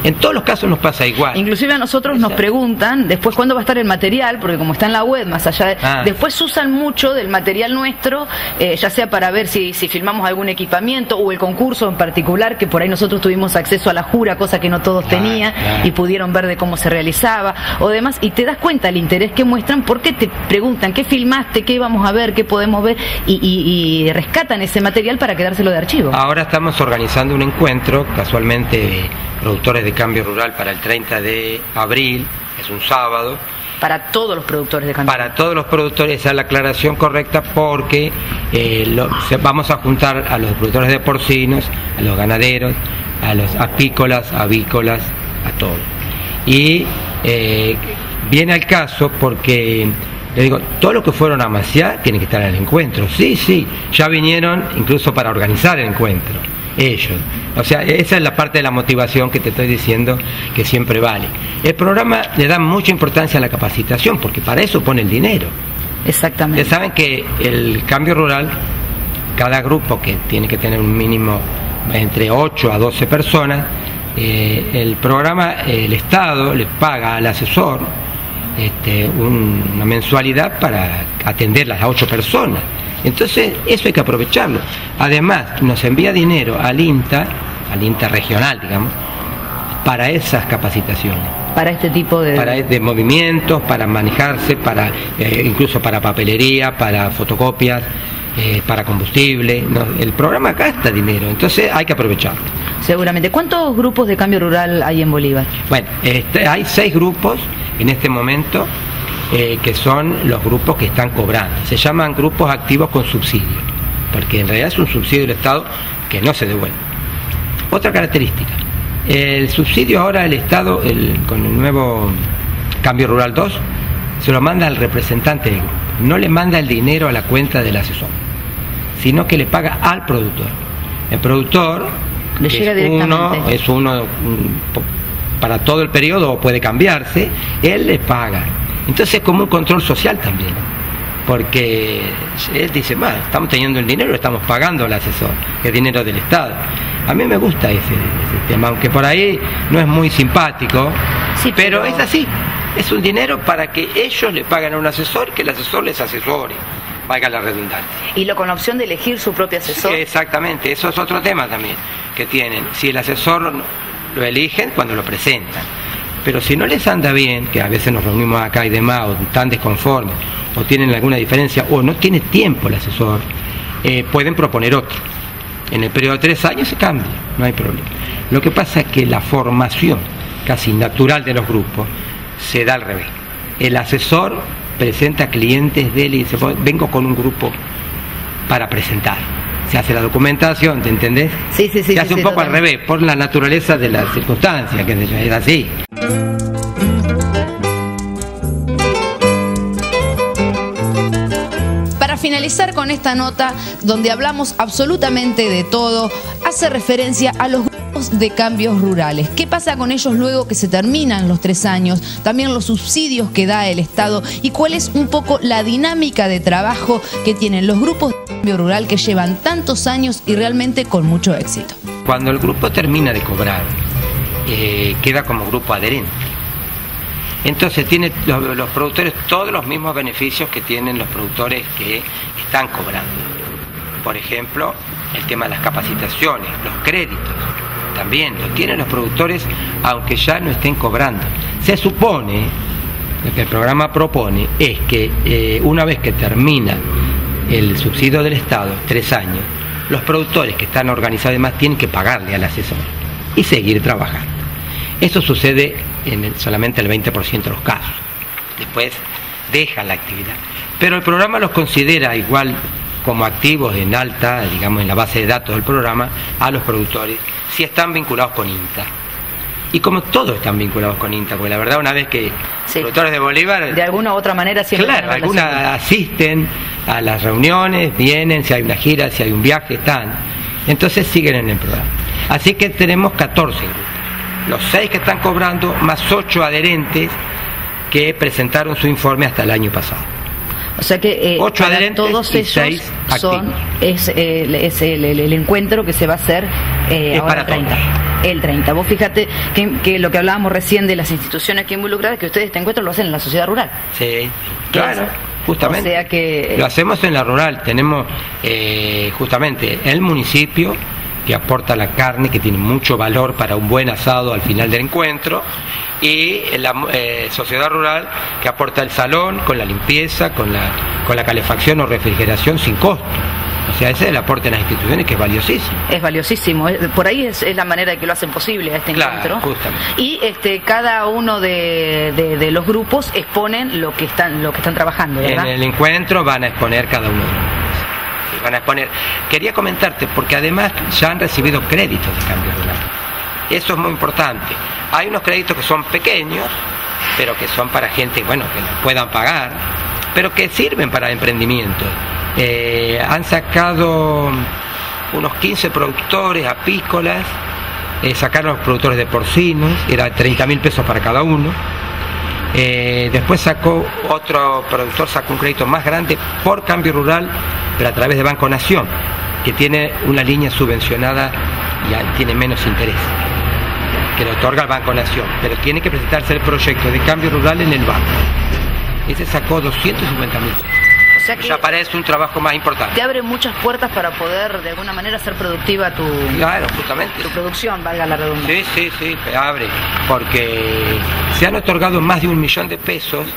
En todos los casos nos pasa igual. Inclusive a nosotros nos preguntan después cuándo va a estar el material, porque como está en la web, más allá de... Después usan mucho del material nuestro, ya sea para ver si filmamos algún equipamiento o el concurso en particular, que por ahí nosotros tuvimos acceso a la jura, cosa que no todos tenían, y pudieron ver de cómo se realizaba o demás, y te das cuenta el interés que muestran porque te preguntan qué filmaste, qué vamos a ver, qué podemos ver, y rescatan ese material para quedárselo de archivo. Ahora estamos organizando un encuentro, casualmente productores de Cambio Rural, para el 30 de abril, es un sábado. Para todos los productores de Cambio Rural. Para todos los productores, esa es la aclaración correcta, porque vamos a juntar a los productores de porcinos, a los ganaderos, a los apícolas, avícolas, a todos. Y viene al caso porque, le digo, todos los que fueron a Maciá tienen que estar en el encuentro. Sí, ya vinieron incluso para organizar el encuentro, ellos. O sea, esa es la parte de la motivación que te estoy diciendo que siempre vale. El programa le da mucha importancia a la capacitación, porque para eso pone el dinero. Exactamente. Ustedes saben que el Cambio Rural, cada grupo que tiene que tener un mínimo entre 8 a 12 personas, el programa, el Estado le paga al asesor una mensualidad para atender las 8 personas. Entonces eso hay que aprovecharlo. Además nos envía dinero al INTA regional, digamos, para esas capacitaciones, para este tipo de movimientos, para manejarse, para incluso para papelería, para fotocopias, para combustible. El programa gasta dinero, entonces hay que aprovecharlo. Seguramente. ¿Cuántos grupos de Cambio Rural hay en Bolívar? Bueno, hay 6 grupos en este momento, que son los grupos que están cobrando. Se llaman grupos activos con subsidio, porque en realidad es un subsidio del Estado que no se devuelve. Otra característica, el subsidio ahora el Estado, con el nuevo Cambio Rural 2, se lo manda al representante del grupo. No le manda el dinero a la cuenta del asesor, sino que le paga al productor. El productor le llega directamente. Es uno para todo el periodo, o puede cambiarse, él le paga. Entonces es como un control social también, porque él dice, estamos teniendo el dinero, estamos pagando al asesor, que es dinero del Estado. A mí me gusta ese tema, aunque por ahí no es muy simpático, sí, pero es así, es un dinero para que ellos le paguen a un asesor, que el asesor les asesore, valga la redundancia. Y con la opción de elegir su propio asesor. Sí, exactamente, eso es otro tema también que tienen. Si el asesor lo eligen cuando lo presentan, pero si no les anda bien, que a veces nos reunimos acá y demás, o están desconformes, o tienen alguna diferencia, o no tiene tiempo el asesor, pueden proponer otro. En el periodo de 3 años se cambia, no hay problema. Lo que pasa es que la formación casi natural de los grupos se da al revés. El asesor presenta clientes de él y dice, vengo con un grupo para presentar. Se hace la documentación, ¿te entendés? Sí. Se hace un poco al revés, por la naturaleza de las circunstancias, que es así. Para finalizar con esta nota, donde hablamos absolutamente de todo, hace referencia a los grupos de cambios rurales. ¿Qué pasa con ellos luego que se terminan los 3 años? También los subsidios que da el Estado y cuál es un poco la dinámica de trabajo que tienen los grupos de cambio rural que llevan tantos años y realmente con mucho éxito. Cuando el grupo termina de cobrar, queda como grupo adherente. Entonces tiene los productores todos los mismos beneficios que tienen los productores que están cobrando. Por ejemplo, el tema de las capacitaciones, los créditos, también lo tienen los productores aunque ya no estén cobrando. Se supone, lo que el programa propone es que una vez que termina el subsidio del Estado, 3 años, los productores que están organizados y demás tienen que pagarle al asesor y seguir trabajando. Eso sucede en solamente el 20% de los casos. Después dejan la actividad. Pero el programa los considera igual como activos en alta, digamos en la base de datos del programa, a los productores, si están vinculados con INTA. Y como todos están vinculados con INTA, porque la verdad una vez que productores de Bolívar... De alguna u otra manera siempre... Claro, algunos asisten a las reuniones, vienen, si hay una gira, si hay un viaje, están. Entonces siguen en el programa. Así que tenemos 14 grupos. Los 6 que están cobrando, más 8 adherentes que presentaron su informe hasta el año pasado. O sea que 8 adherentes todos y ellos 6 son activos. Es el encuentro que se va a hacer ahora para 30. El 30. Vos fíjate que lo que hablábamos recién de las instituciones que involucradas, que ustedes este encuentro lo hacen en la sociedad rural. Sí, claro, justamente. O sea que lo hacemos en la rural. Tenemos justamente el municipio que aporta la carne, que tiene mucho valor para un buen asado al final del encuentro, y la sociedad rural que aporta el salón con la limpieza, con la calefacción o refrigeración sin costo. O sea, ese es el aporte de las instituciones, que es valiosísimo. Es valiosísimo. Por ahí es la manera de que lo hacen posible a este encuentro. Justamente. Y cada uno de los grupos exponen lo que están trabajando, ¿verdad? En el encuentro van a exponer cada uno de los. Van a exponer. Quería comentarte, porque además ya han recibido créditos de cambio rural. Eso es muy importante. Hay unos créditos que son pequeños, pero que son para gente, bueno, que lo puedan pagar, pero que sirven para emprendimiento. Han sacado unos 15 productores apícolas, sacaron los productores de porcinos, era 30.000 pesos para cada uno. Después sacó otro productor, sacó un crédito más grande por cambio rural, pero a través de Banco Nación, que tiene una línea subvencionada y tiene menos interés, que lo otorga el Banco Nación, pero tiene que presentarse el proyecto de cambio rural en el banco. Ese sacó 250.000. O sea que ya parece un trabajo más importante. Te abre muchas puertas para poder de alguna manera hacer productiva tu producción, valga la redundancia. Sí, te abre, porque se han otorgado más de 1 millón de pesos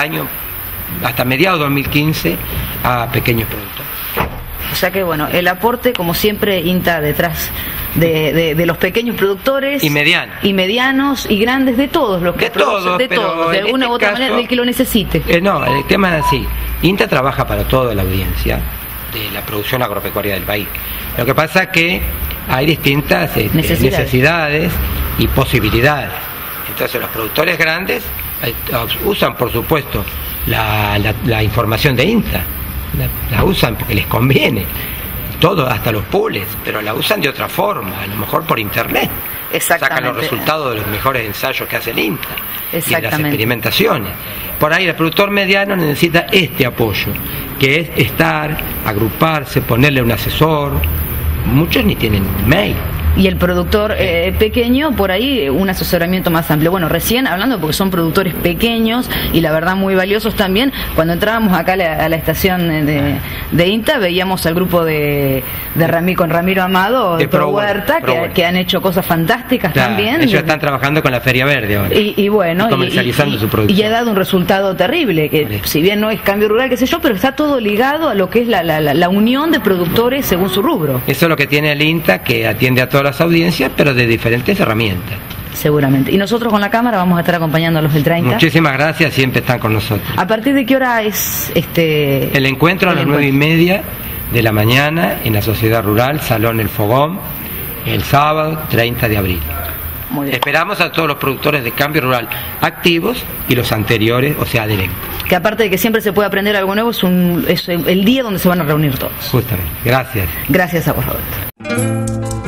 hasta mediados de 2015 a pequeños productores. O sea que bueno, el aporte, como siempre, INTA detrás de los pequeños productores y medianos y grandes, de todos los que producen, de alguna u otra manera, del que lo necesite. No, el tema es así. INTA trabaja para toda la audiencia de la producción agropecuaria del país. Lo que pasa es que hay distintas necesidades y posibilidades. Entonces los productores grandes usan, por supuesto, la información de INTA. La usan porque les conviene, todo, hasta los pools, pero la usan de otra forma, a lo mejor por internet. Sacan los resultados de los mejores ensayos que hace el INTA y de las experimentaciones. Por ahí el productor mediano necesita este apoyo, que es estar, agruparse, ponerle un asesor. Muchos ni tienen mail. Y el productor pequeño, por ahí un asesoramiento más amplio. Bueno, recién hablando, porque son productores pequeños y la verdad muy valiosos también, cuando entrábamos acá a la estación de INTA, veíamos al grupo de Ramiro Amado, de Pro Huerta, que han hecho cosas fantásticas también. Ellos están trabajando con la Feria Verde ahora. Y bueno, comercializando su producción. Y ha dado un resultado terrible, que si bien no es cambio rural, qué sé yo, pero está todo ligado a lo que es la unión de productores según su rubro. Eso es lo que tiene el INTA, que atiende a todas las audiencias, pero de diferentes herramientas. Seguramente. Y nosotros con la cámara vamos a estar acompañándolos el 30. Muchísimas gracias, siempre están con nosotros. ¿A partir de qué hora es el encuentro? A las 9:30 de la mañana en la Sociedad Rural, Salón El Fogón, el sábado 30 de abril. Muy bien. Esperamos a todos los productores de cambio rural activos y los anteriores, o sea, adherentes. Que aparte de que siempre se puede aprender algo nuevo, es el día donde se van a reunir todos. Justamente. Gracias. Gracias a vos, Roberto.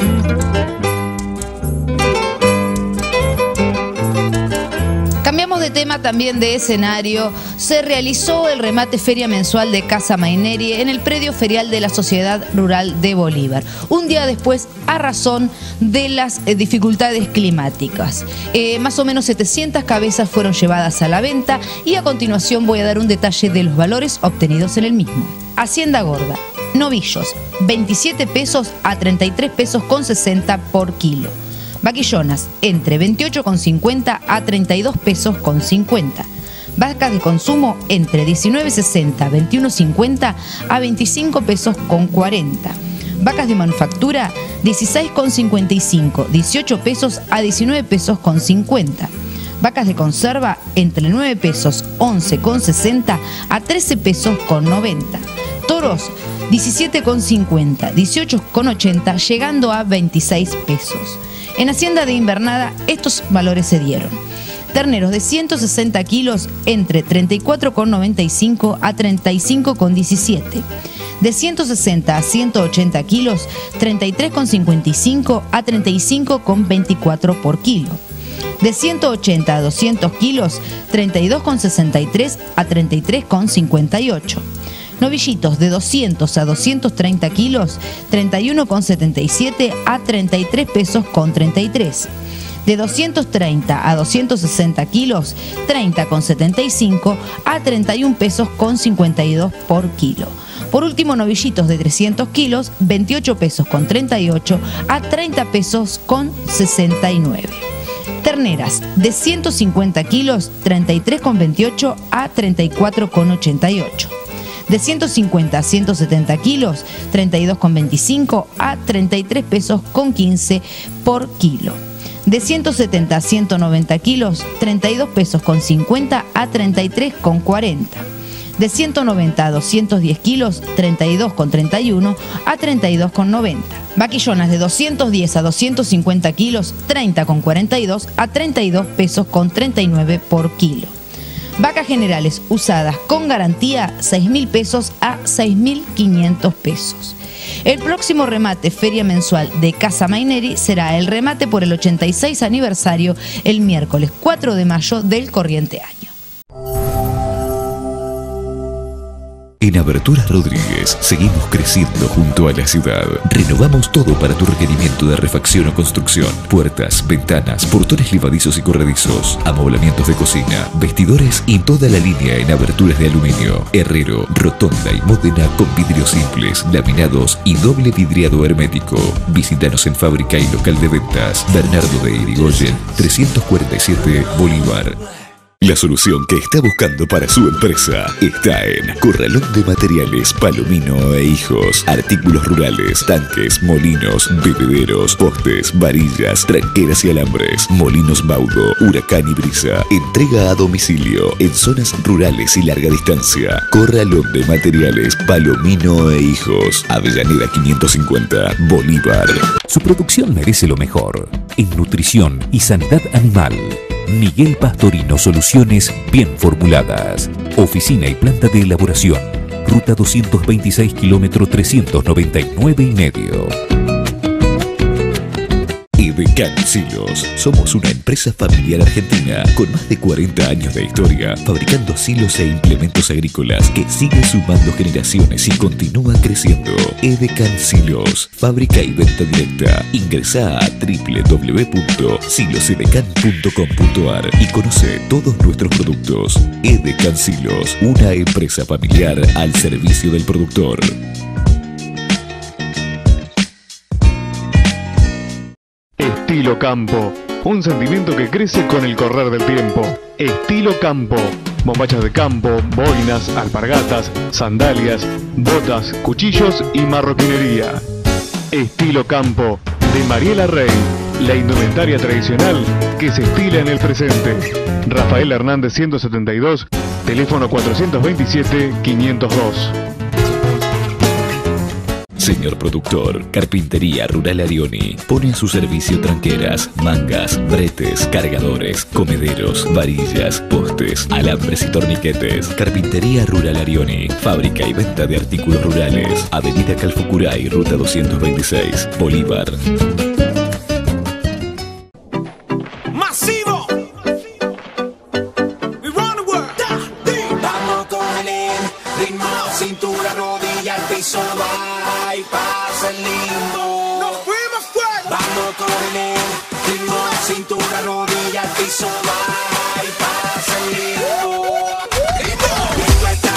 Cambiamos de tema, también de escenario. Se realizó el remate feria mensual de Casa Maineri en el predio ferial de la Sociedad Rural de Bolívar. Un día después, a razón de las dificultades climáticas. Más o menos 700 cabezas fueron llevadas a la venta y a continuación voy a dar un detalle de los valores obtenidos en el mismo. Hacienda Gorda, novillos, 27 pesos a 33 pesos con 60 por kilo. Vaquillonas, entre 28,50 a 32 pesos con 50. Vacas de consumo, entre 19,60, 21,50 a 25 pesos con 40. Vacas de manufactura, 16,55, 18 pesos a 19 pesos con 50. Vacas de conserva, entre 9 pesos, 11,60 a 13 pesos con 90. Toros, 17,50, 18,80, llegando a 26 pesos. En Hacienda de Invernada estos valores se dieron. Terneros de 160 kilos entre 34,95 a 35,17. De 160 a 180 kilos, 33,55 a 35,24 por kilo. De 180 a 200 kilos, 32,63 a 33,58. Novillitos de 200 a 230 kilos, 31,77 a 33 pesos con 33. De 230 a 260 kilos, 30,75 a 31 pesos con 52 por kilo. Por último, novillitos de 300 kilos, 28 pesos con 38 a 30 pesos con 69. Terneras de 150 kilos, 33,28 a 34,88. De 150 a 170 kilos, 32,25 a 33 pesos con 15 por kilo. De 170 a 190 kilos, 32 pesos con 50 a 33,40. De 190 a 210 kilos, 32,31 a 32,90. Vaquillonas de 210 a 250 kilos, 30,42 a 32 pesos con 39 por kilo. Vacas generales usadas con garantía, 6.000 pesos a 6.500 pesos. El próximo remate feria mensual de Casa Maineri será el remate por el 86 aniversario el miércoles 4 de mayo del corriente año. En Aberturas Rodríguez seguimos creciendo junto a la ciudad. Renovamos todo para tu requerimiento de refacción o construcción. Puertas, ventanas, portones levadizos y corredizos, amoblamientos de cocina, vestidores y toda la línea en aberturas de aluminio. Herrero, rotonda y Módena con vidrios simples, laminados y doble vidriado hermético. Visítanos en fábrica y local de ventas. Bernardo de Irigoyen, 347 Bolívar. La solución que está buscando para su empresa está en Corralón de Materiales Palomino e Hijos. Artículos rurales, tanques, molinos, bebederos, postes, varillas, tranqueras y alambres. Molinos Baudo, Huracán y Brisa. Entrega a domicilio en zonas rurales y larga distancia. Corralón de Materiales Palomino e Hijos. Avellaneda 550, Bolívar. Su producción merece lo mejor en nutrición y sanidad animal. Miguel Pastorino Soluciones bien formuladas. Oficina y planta de elaboración. Ruta 226 kilómetro 399 y medio. Edecan Silos. Somos una empresa familiar argentina con más de 40 años de historia, fabricando silos e implementos agrícolas que sigue sumando generaciones y continúa creciendo. Edecan Silos, fábrica y venta directa. Ingresá a www.silosedecan.com.ar y conoce todos nuestros productos. Edecan Silos, una empresa familiar al servicio del productor. Estilo Campo, un sentimiento que crece con el correr del tiempo. Estilo Campo, bombachas de campo, boinas, alpargatas, sandalias, botas, cuchillos y marroquinería. Estilo Campo, de Mariela Rey, la indumentaria tradicional que se estila en el presente. Rafael Hernández 172, teléfono 427-502. Señor productor, Carpintería Rural Arioni pone a su servicio tranqueras, mangas, bretes, cargadores, comederos, varillas, postes, alambres y torniquetes. Carpintería Rural Arioni, fábrica y venta de artículos rurales. Avenida Calfucuray, Ruta 226, Bolívar. ¡Masivo! Vamos con el ritmo, cintura, rodilla, al piso, va y pasa el limbo. ¡Nos fuimos fuera! Vamos con el ritmo, cintura, rodilla, al piso, va y pasa el limbo. Esto está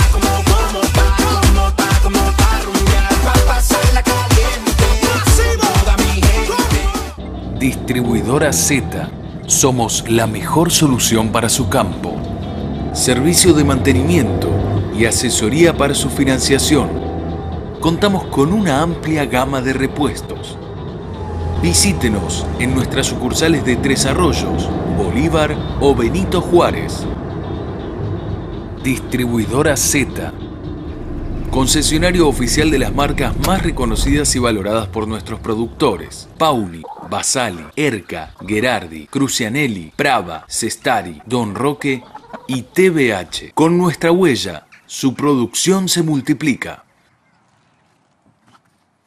como pa rumbear, pa pasarla caliente. Toda mi gente. Distribuidora Z. Somos la mejor solución para su campo. Servicio de mantenimiento y asesoría para su financiación. Contamos con una amplia gama de repuestos. Visítenos en nuestras sucursales de Tres Arroyos, Bolívar o Benito Juárez. Distribuidora Z. Concesionario oficial de las marcas más reconocidas y valoradas por nuestros productores. Pauli, Basali, Erca, Gherardi, Crucianelli, Prava, Cestari, Don Roque y TBH. Con nuestra huella, su producción se multiplica.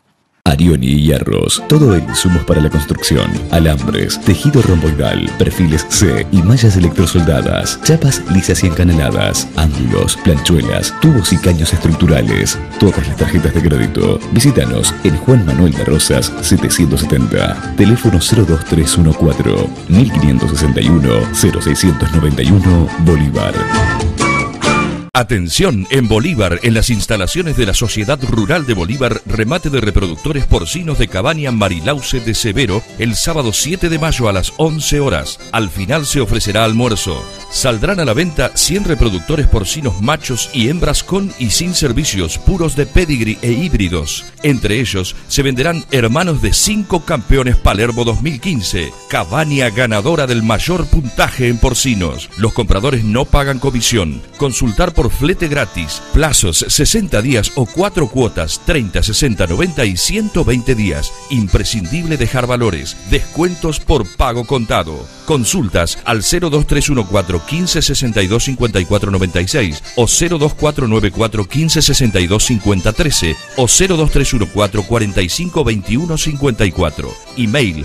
Arioni y Hierros, todo en insumos para la construcción, alambres, tejido romboidal, perfiles C y mallas electrosoldadas, chapas lisas y encanaladas, ángulos, planchuelas, tubos y caños estructurales, todas las tarjetas de crédito. Visítanos en Juan Manuel de Rosas 770, teléfono 02314 1561 0691 Bolívar. Atención, en Bolívar, en las instalaciones de la Sociedad Rural de Bolívar, remate de reproductores porcinos de Cabaña Marilauce de Severo, el sábado 7 de mayo a las 11 horas. Al final se ofrecerá almuerzo. Saldrán a la venta 100 reproductores porcinos machos y hembras con y sin servicios, puros de pedigree e híbridos. Entre ellos se venderán hermanos de 5 campeones Palermo 2015, Cabaña ganadora del mayor puntaje en porcinos. Los compradores no pagan comisión. Consultar por flete gratis, plazos 60 días o 4 cuotas 30, 60, 90 y 120 días. Imprescindible dejar valores, descuentos por pago contado. Consultas al 02314 15 62 54 96 o 02494 15 62 50 13 o 02314 45 21 54. Email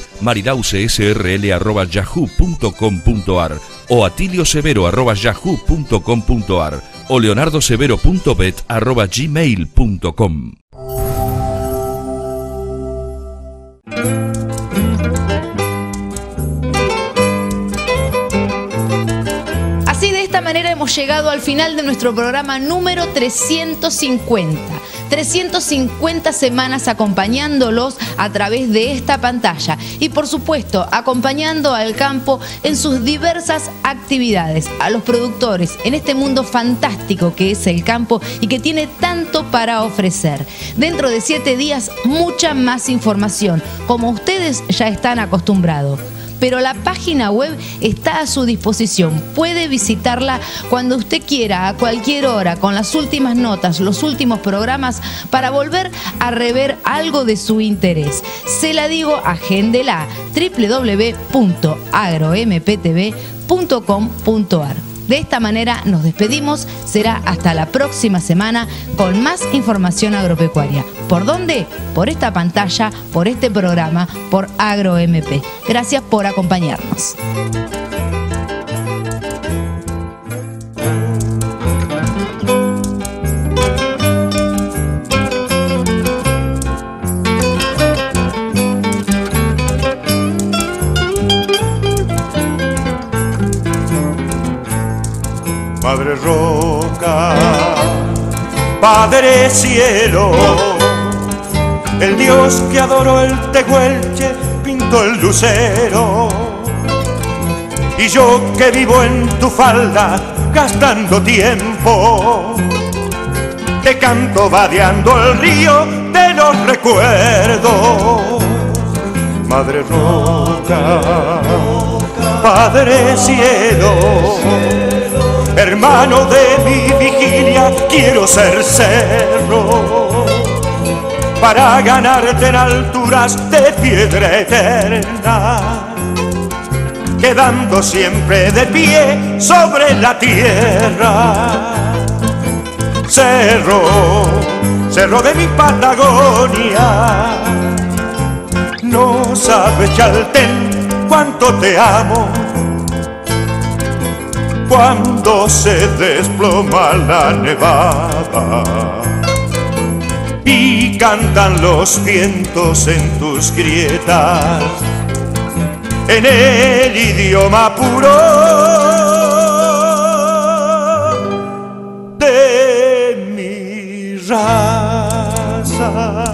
marilaucesrl@yahoo.com.ar o atiliosevero@yahoo.com.ar o leonardosevero.bet@gmail.com. Así, de esta manera hemos llegado al final de nuestro programa número 350. 350 semanas acompañándolos a través de esta pantalla y, por supuesto, acompañando al campo en sus diversas actividades, a los productores en este mundo fantástico que es el campo y que tiene tanto para ofrecer. Dentro de 7 días, mucha más información, como ustedes ya están acostumbrados. Pero la página web está a su disposición. Puede visitarla cuando usted quiera, a cualquier hora, con las últimas notas, los últimos programas, para volver a rever algo de su interés. Se la digo, agéndela, www.agromptv.com.ar. De esta manera nos despedimos. Será hasta la próxima semana con más información agropecuaria. ¿Por dónde? Por esta pantalla, por este programa, por AgroMP. Gracias por acompañarnos. Madre Roca, Padre Cielo, el Dios que adoró el tehuelche pintó el lucero. Y yo que vivo en tu falda gastando tiempo, te canto vadeando el río de los recuerdos. Madre Roca, Padre Cielo, hermano de mi vigilia, quiero ser cerro para ganarte en alturas de piedra eterna, quedando siempre de pie sobre la tierra. Cerro, cerro de mi Patagonia, no sabes, Chaltén, cuánto te amo. Cuando se desploma la nevada y cantan los vientos en tus grietas, en el idioma puro de mi raza.